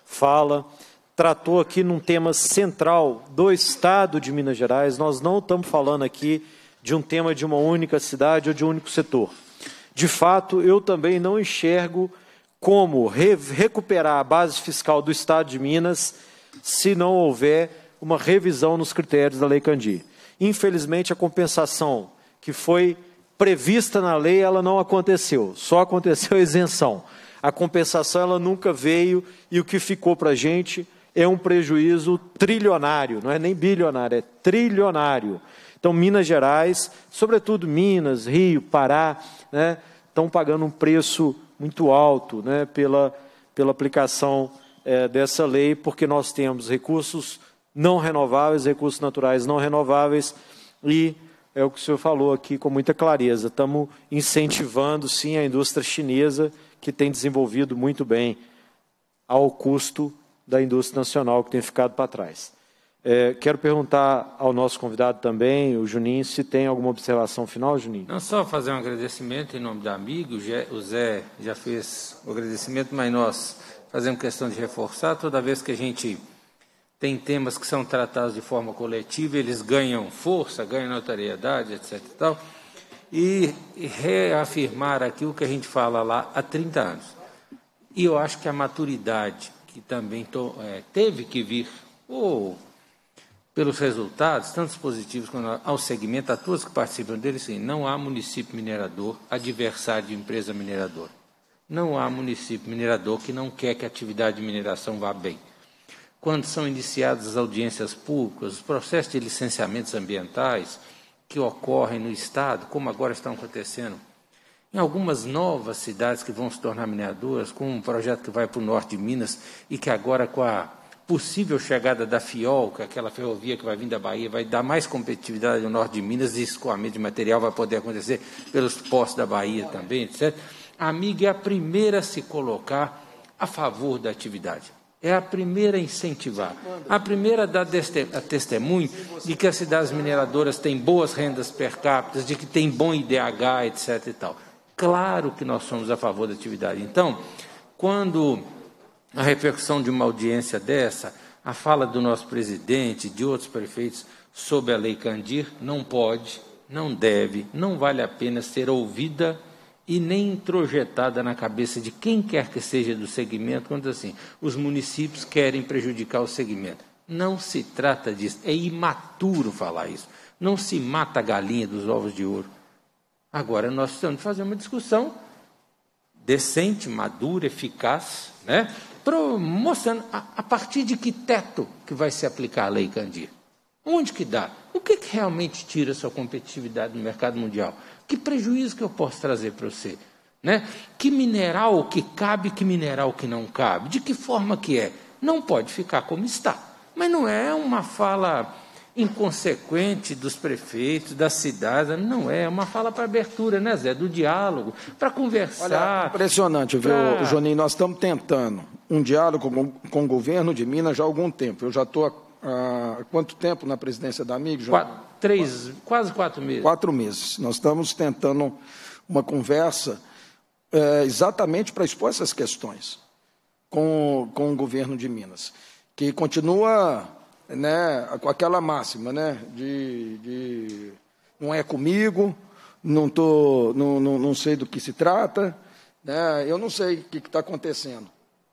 fala, tratou aqui num tema central do Estado de Minas Gerais. Nós não estamos falando aqui de um tema de uma única cidade ou de um único setor. De fato, eu também não enxergo como recuperar a base fiscal do Estado de Minas se não houver uma revisão nos critérios da Lei Candir. Infelizmente, a compensação que foi prevista na lei, ela não aconteceu, só aconteceu a isenção. A compensação ela nunca veio e o que ficou para a gente é um prejuízo trilionário, não é nem bilionário, é trilionário. Então, Minas Gerais, sobretudo Minas, Rio, Pará, né, estão pagando um preço muito alto, né, pela aplicação dessa lei, porque nós temos recursos não renováveis, recursos naturais não renováveis, e é o que o senhor falou aqui com muita clareza, estamos incentivando, sim, a indústria chinesa, que tem desenvolvido muito bem, ao custo da indústria nacional, que tem ficado para trás. Quero perguntar ao nosso convidado também, o Juninho, se tem alguma observação final, Juninho? Não, só fazer um agradecimento em nome da amigo, o Zé já fez o agradecimento, mas nós fazemos questão de reforçar, toda vez que a gente tem temas que são tratados de forma coletiva, eles ganham força, ganham notoriedade, etc. e tal, e reafirmar aqui o que a gente fala lá há 30 anos. E eu acho que a maturidade, que também teve que vir, pelos resultados, tanto positivos quanto ao segmento, a todos que participam dele, sim, não há município minerador adversário de empresa mineradora. Não há município minerador que não quer que a atividade de mineração vá bem. Quando são iniciadas as audiências públicas, os processos de licenciamentos ambientais que ocorrem no Estado, como agora estão acontecendo em algumas novas cidades que vão se tornar mineradoras, com um projeto que vai para o norte de Minas e que agora, com a possível chegada da FIOL, que é aquela ferrovia que vai vir da Bahia, vai dar mais competitividade no norte de Minas e escoamento de material vai poder acontecer pelos postos da Bahia também, etc. A AMIG é a primeira a se colocar a favor da atividade. É a primeira a incentivar, a primeira a dar testemunho de que as cidades mineradoras têm boas rendas per capita, de que tem bom IDH, etc. e tal. Claro que nós somos a favor da atividade. Então, quando a repercussão de uma audiência dessa, a fala do nosso presidente, de outros prefeitos, sobre a Lei Candir, não pode, não deve, não vale a pena ser ouvida e nem introjetada na cabeça de quem quer que seja do segmento, quando assim, os municípios querem prejudicar o segmento. Não se trata disso, é imaturo falar isso. Não se mata a galinha dos ovos de ouro. Agora, nós precisamos fazer uma discussão decente, madura, eficaz, né? Mostrando a partir de que teto que vai se aplicar a Lei Candir. Onde que dá? O que realmente tira a sua competitividade no mercado mundial? Que prejuízo que eu posso trazer para você? Né? Que mineral que cabe, que mineral que não cabe? De que forma que é? Não pode ficar como está. Mas não é uma fala inconsequente dos prefeitos, das cidades, não é uma fala para abertura, né, Zé? Do diálogo, para conversar. Olha, impressionante, viu, Juninho? Nós estamos tentando um diálogo com o governo de Minas já há algum tempo. Eu já estou há quanto tempo na presidência da AMIG? Quase 4 meses. 4 meses. Nós estamos tentando uma conversa exatamente para expor essas questões com o governo de Minas, que continua, né, com aquela máxima, né, de não é comigo, não sei do que se trata, né, eu não sei o que está acontecendo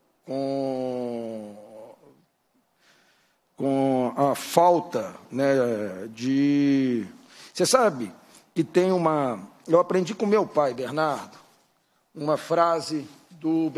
com a falta, né, de... Você sabe que tem uma... Eu aprendi com meu pai, Bernardo, uma frase do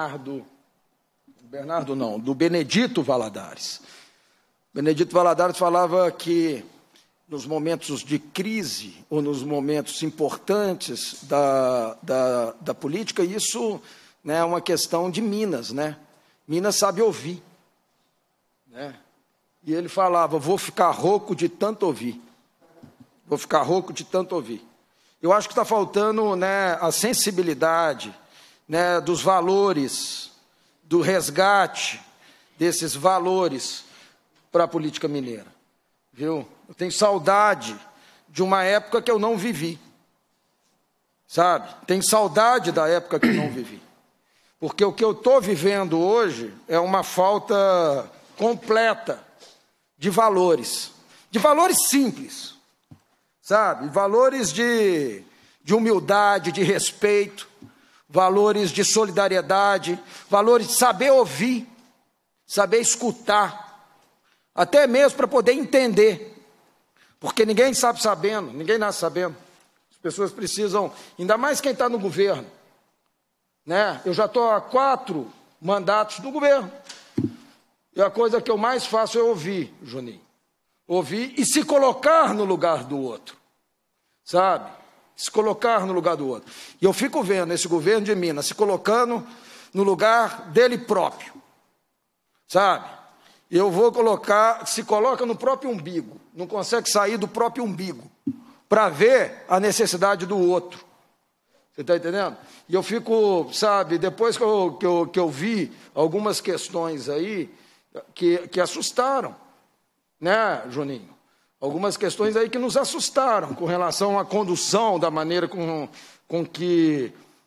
do Benedito Valadares. Benedito Valadares falava que nos momentos de crise ou nos momentos importantes da política, isso, né, é uma questão de Minas, né? Minas sabe ouvir, né? E ele falava, vou ficar rouco de tanto ouvir. Vou ficar rouco de tanto ouvir. Eu acho que está faltando, né, a sensibilidade, né, dos valores, do resgate desses valores para a política mineira. Viu? Eu tenho saudade de uma época que eu não vivi. Sabe? Tenho saudade da época que eu não vivi. Porque o que eu estou vivendo hoje é uma falta completa de valores simples, sabe? Valores de humildade, de respeito, valores de solidariedade, valores de saber ouvir, saber escutar, até mesmo para poder entender, porque ninguém sabe sabendo, ninguém nasce sabendo. As pessoas precisam, ainda mais quem está no governo, né? Eu já estou há 4 mandatos no governo, e a coisa que eu mais faço é ouvir, Juninho, ouvir e se colocar no lugar do outro, sabe? Se colocar no lugar do outro. E eu fico vendo esse governo de Minas se colocando no lugar dele próprio, sabe? Eu vou colocar, se coloca no próprio umbigo, não consegue sair do próprio umbigo para ver a necessidade do outro. Você está entendendo? E eu fico, sabe, depois que eu vi algumas questões aí que assustaram, né, Juninho? Algumas questões aí que nos assustaram com relação à condução, da maneira com que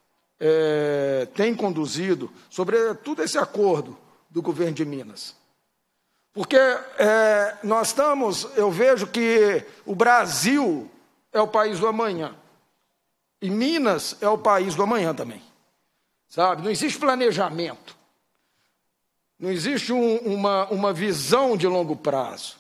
tem conduzido, sobretudo esse acordo do governo de Minas. Porque nós estamos, eu vejo que o Brasil é o país do amanhã, e Minas é o país do amanhã também, sabe? Não existe planejamento, não existe uma visão de longo prazo.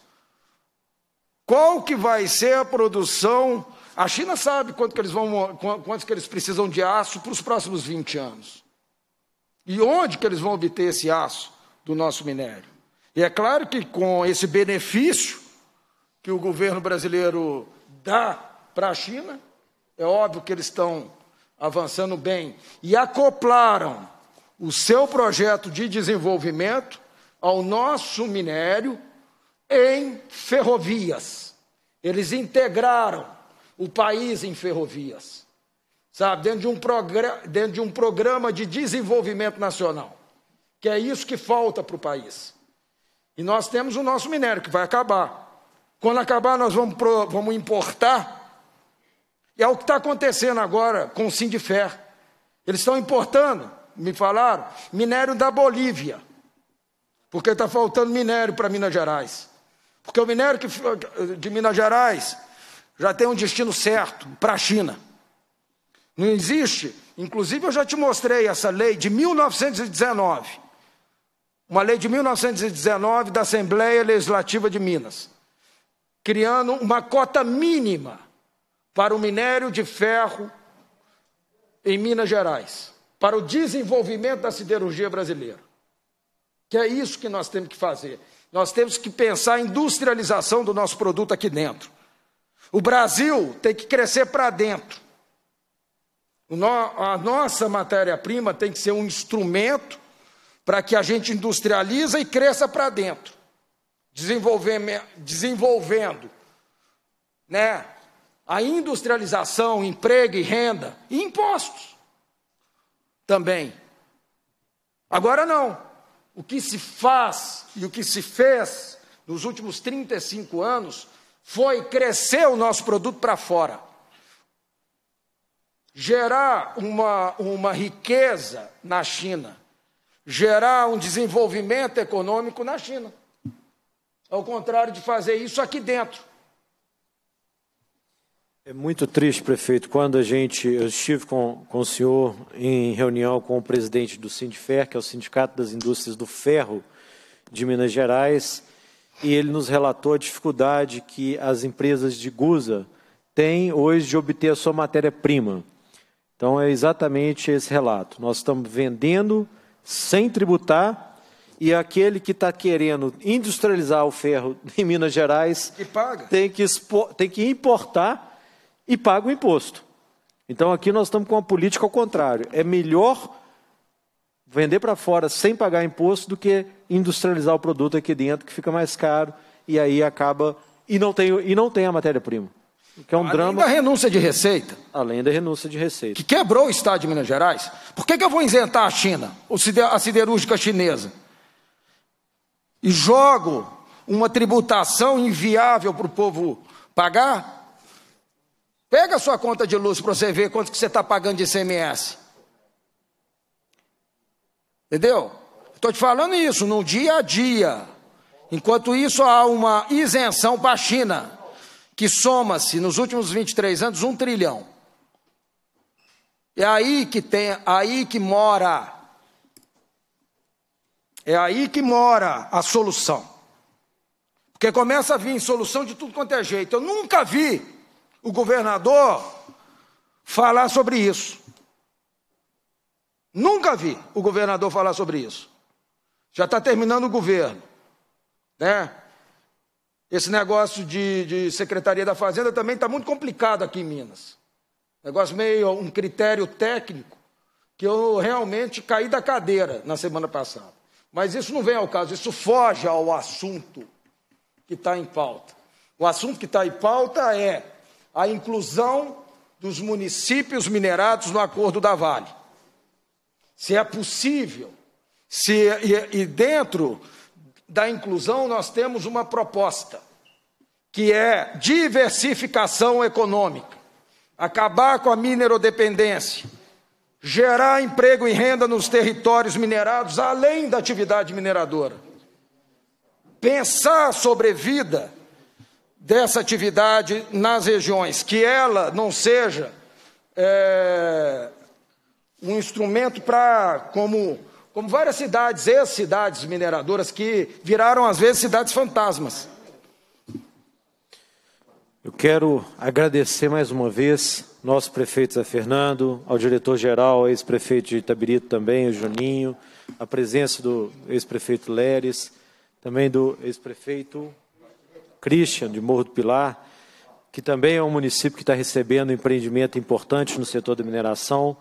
Qual que vai ser a produção? A China sabe quanto que eles precisam de aço para os próximos 20 anos. E onde que eles vão obter esse aço do nosso minério? E é claro que com esse benefício que o governo brasileiro dá para a China, é óbvio que eles estão avançando bem e acoplaram o seu projeto de desenvolvimento ao nosso minério em ferrovias. Eles integraram o país em ferrovias, sabe, dentro de um programa de desenvolvimento nacional, que é isso que falta para o país. E nós temos o nosso minério, que vai acabar. Quando acabar, nós vamos importar. E é o que está acontecendo agora com o Sindifer. Eles estão importando, me falaram, minério da Bolívia, porque está faltando minério para Minas Gerais. Porque o minério de Minas Gerais já tem um destino certo, para a China. Não existe, inclusive eu já te mostrei essa lei de 1919, uma lei de 1919 da Assembleia Legislativa de Minas, criando uma cota mínima para o minério de ferro em Minas Gerais, para o desenvolvimento da siderurgia brasileira. Que é isso que nós temos que fazer. Nós temos que pensar em industrialização do nosso produto aqui dentro. O Brasil tem que crescer para dentro. A nossa matéria-prima tem que ser um instrumento para que a gente industrialize e cresça para dentro, desenvolvendo, né, a industrialização, emprego e renda, e impostos também. Agora não. O que se faz e o que se fez nos últimos 35 anos foi crescer o nosso produto para fora. Gerar uma riqueza na China. Gerar um desenvolvimento econômico na China. Ao contrário de fazer isso aqui dentro. É muito triste, prefeito, quando eu estive com o senhor em reunião com o presidente do Sindifer, que é o Sindicato das Indústrias do Ferro de Minas Gerais, e ele nos relatou a dificuldade que as empresas de Gusa têm hoje de obter a sua matéria-prima. Então, é exatamente esse relato. Nós estamos vendendo sem tributar, e aquele que está querendo industrializar o ferro em Minas Gerais tem que importar e paga o imposto. Então, aqui nós estamos com uma política ao contrário. É melhor vender para fora sem pagar imposto do que industrializar o produto aqui dentro, que fica mais caro, e aí acaba... E não tem a matéria-prima. Que é um drama. Além da renúncia de receita. Além da renúncia de receita. Que quebrou o Estado de Minas Gerais. Por que eu vou isentar a China, a siderúrgica chinesa? E jogo uma tributação inviável para o povo pagar? Pega a sua conta de luz para você ver quanto que você está pagando de ICMS. Entendeu? Estou te falando isso no dia a dia. Enquanto isso, há uma isenção para a China, que soma-se nos últimos 23 anos 1 trilhão. É aí que mora a solução. Porque começa a vir solução de tudo quanto é jeito. Eu nunca vi o governador falar sobre isso. Nunca vi o governador falar sobre isso. Já está terminando o governo, né? Esse negócio de Secretaria da Fazenda também está muito complicado aqui em Minas. Negócio meio, um critério técnico, que eu realmente caí da cadeira na semana passada. Mas isso não vem ao caso, isso foge ao assunto que está em pauta. O assunto que está em pauta é a inclusão dos municípios minerados no Acordo da Vale. Se é possível, e dentro da inclusão nós temos uma proposta, que é diversificação econômica, acabar com a minerodependência, gerar emprego e renda nos territórios minerados, além da atividade mineradora. Pensar a sobrevida dessa atividade nas regiões, que ela não seja um instrumento para, como várias cidades, ex-cidades mineradoras, que viraram, às vezes, cidades fantasmas. Eu quero agradecer mais uma vez nosso prefeito Zé Fernando, ao diretor-geral, ao ex-prefeito de Itabirito também, o Juninho, a presença do ex-prefeito Leres, também do ex-prefeito Christian, de Morro do Pilar, que também é um município que está recebendo um empreendimento importante no setor da mineração.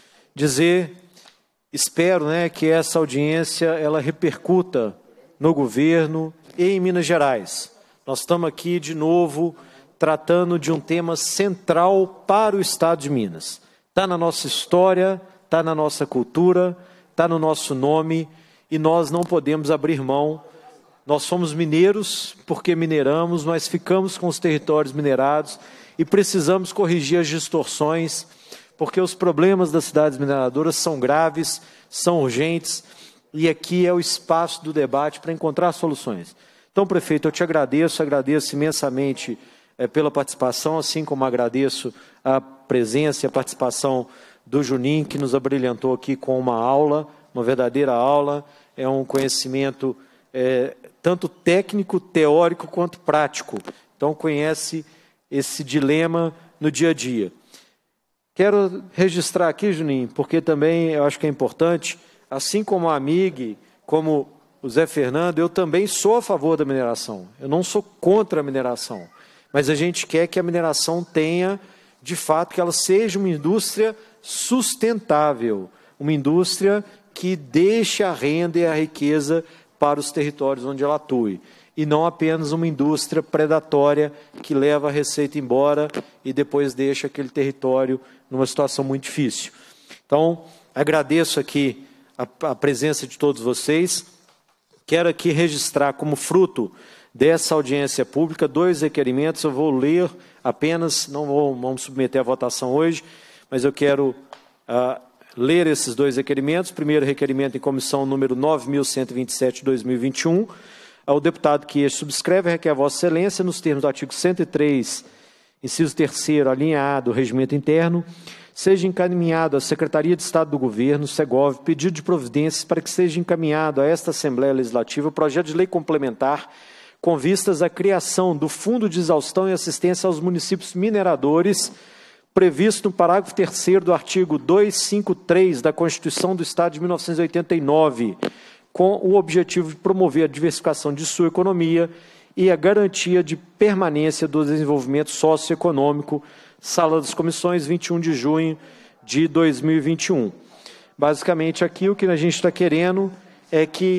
Espero, que essa audiência ela repercuta no governo e em Minas Gerais. Nós estamos aqui, de novo, tratando de um tema central para o Estado de Minas. Está na nossa história, está na nossa cultura, está no nosso nome, e nós não podemos abrir mão. Nós somos mineiros porque mineramos, nós ficamos com os territórios minerados e precisamos corrigir as distorções, porque os problemas das cidades mineradoras são graves, são urgentes, e aqui é o espaço do debate para encontrar soluções. Então, prefeito, eu te agradeço imensamente pela participação, assim como agradeço a presença e a participação do Juninho, que nos abrilhantou aqui com uma aula, uma verdadeira aula, é um conhecimento tanto técnico, teórico, quanto prático. Então, conhece esse dilema no dia a dia. Quero registrar aqui, Juninho, porque também eu acho que é importante, assim como a AMIG, como o Zé Fernando, eu também sou a favor da mineração. Eu não sou contra a mineração, mas a gente quer que a mineração tenha, de fato, que ela seja uma indústria sustentável, uma indústria que deixe a renda e a riqueza para os territórios onde ela atue, e não apenas uma indústria predatória que leva a receita embora e depois deixa aquele território numa situação muito difícil. Então, agradeço aqui a presença de todos vocês. Quero aqui registrar como fruto dessa audiência pública 2 requerimentos. Eu vou ler apenas, vamos submeter à votação hoje, mas eu quero ler esses 2 requerimentos. Primeiro requerimento em comissão número 9.127 de 2021. Ao deputado que este subscreve, requer a Vossa Excelência, nos termos do artigo 103, inciso 3º, a linha A do Regimento Interno, seja encaminhado à Secretaria de Estado do Governo, Segov, pedido de providências para que seja encaminhado a esta Assembleia Legislativa o projeto de lei complementar com vistas à criação do Fundo de Exaustão e Assistência aos Municípios Mineradores, previsto no parágrafo 3º do artigo 253 da Constituição do Estado de 1989, com o objetivo de promover a diversificação de sua economia e a garantia de permanência do desenvolvimento socioeconômico. Sala das Comissões, 21 de junho de 2021. Basicamente, aqui o que a gente está querendo é que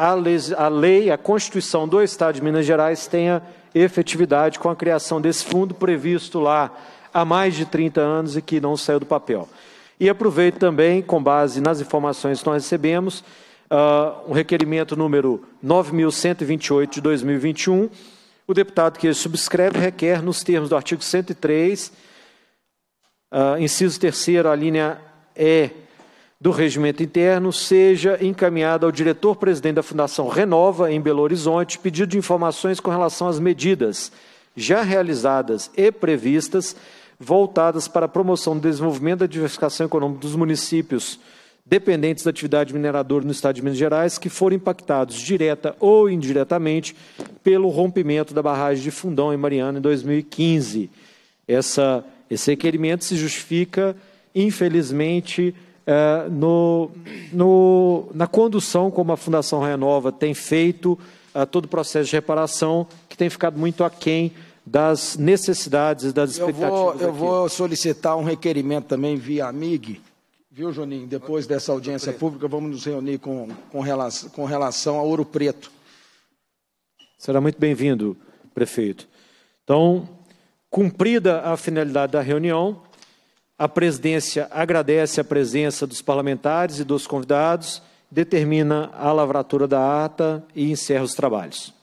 a Constituição do Estado de Minas Gerais tenha efetividade com a criação desse fundo previsto lá há mais de 30 anos e que não saiu do papel. E aproveito também, com base nas informações que nós recebemos, o requerimento número 9.128 de 2021, o deputado que subscreve requer, nos termos do artigo 103, inciso 3º, a linha E do Regimento Interno seja encaminhado ao diretor-presidente da Fundação Renova, em Belo Horizonte, pedido de informações com relação às medidas já realizadas e previstas voltadas para a promoção do desenvolvimento da diversificação econômica dos municípios dependentes da atividade mineradora no Estado de Minas Gerais, que foram impactados direta ou indiretamente pelo rompimento da barragem de Fundão, em Mariana, em 2015. Esse requerimento se justifica, infelizmente, na condução como a Fundação Renova tem feito todo o processo de reparação, que tem ficado muito aquém das necessidades e das expectativas. Eu vou solicitar um requerimento também via AMIG, viu, Juninho? Depois dessa audiência pública, vamos nos reunir com relação a Ouro Preto. Será muito bem-vindo, prefeito. Então, cumprida a finalidade da reunião, a presidência agradece a presença dos parlamentares e dos convidados, determina a lavratura da ata e encerra os trabalhos.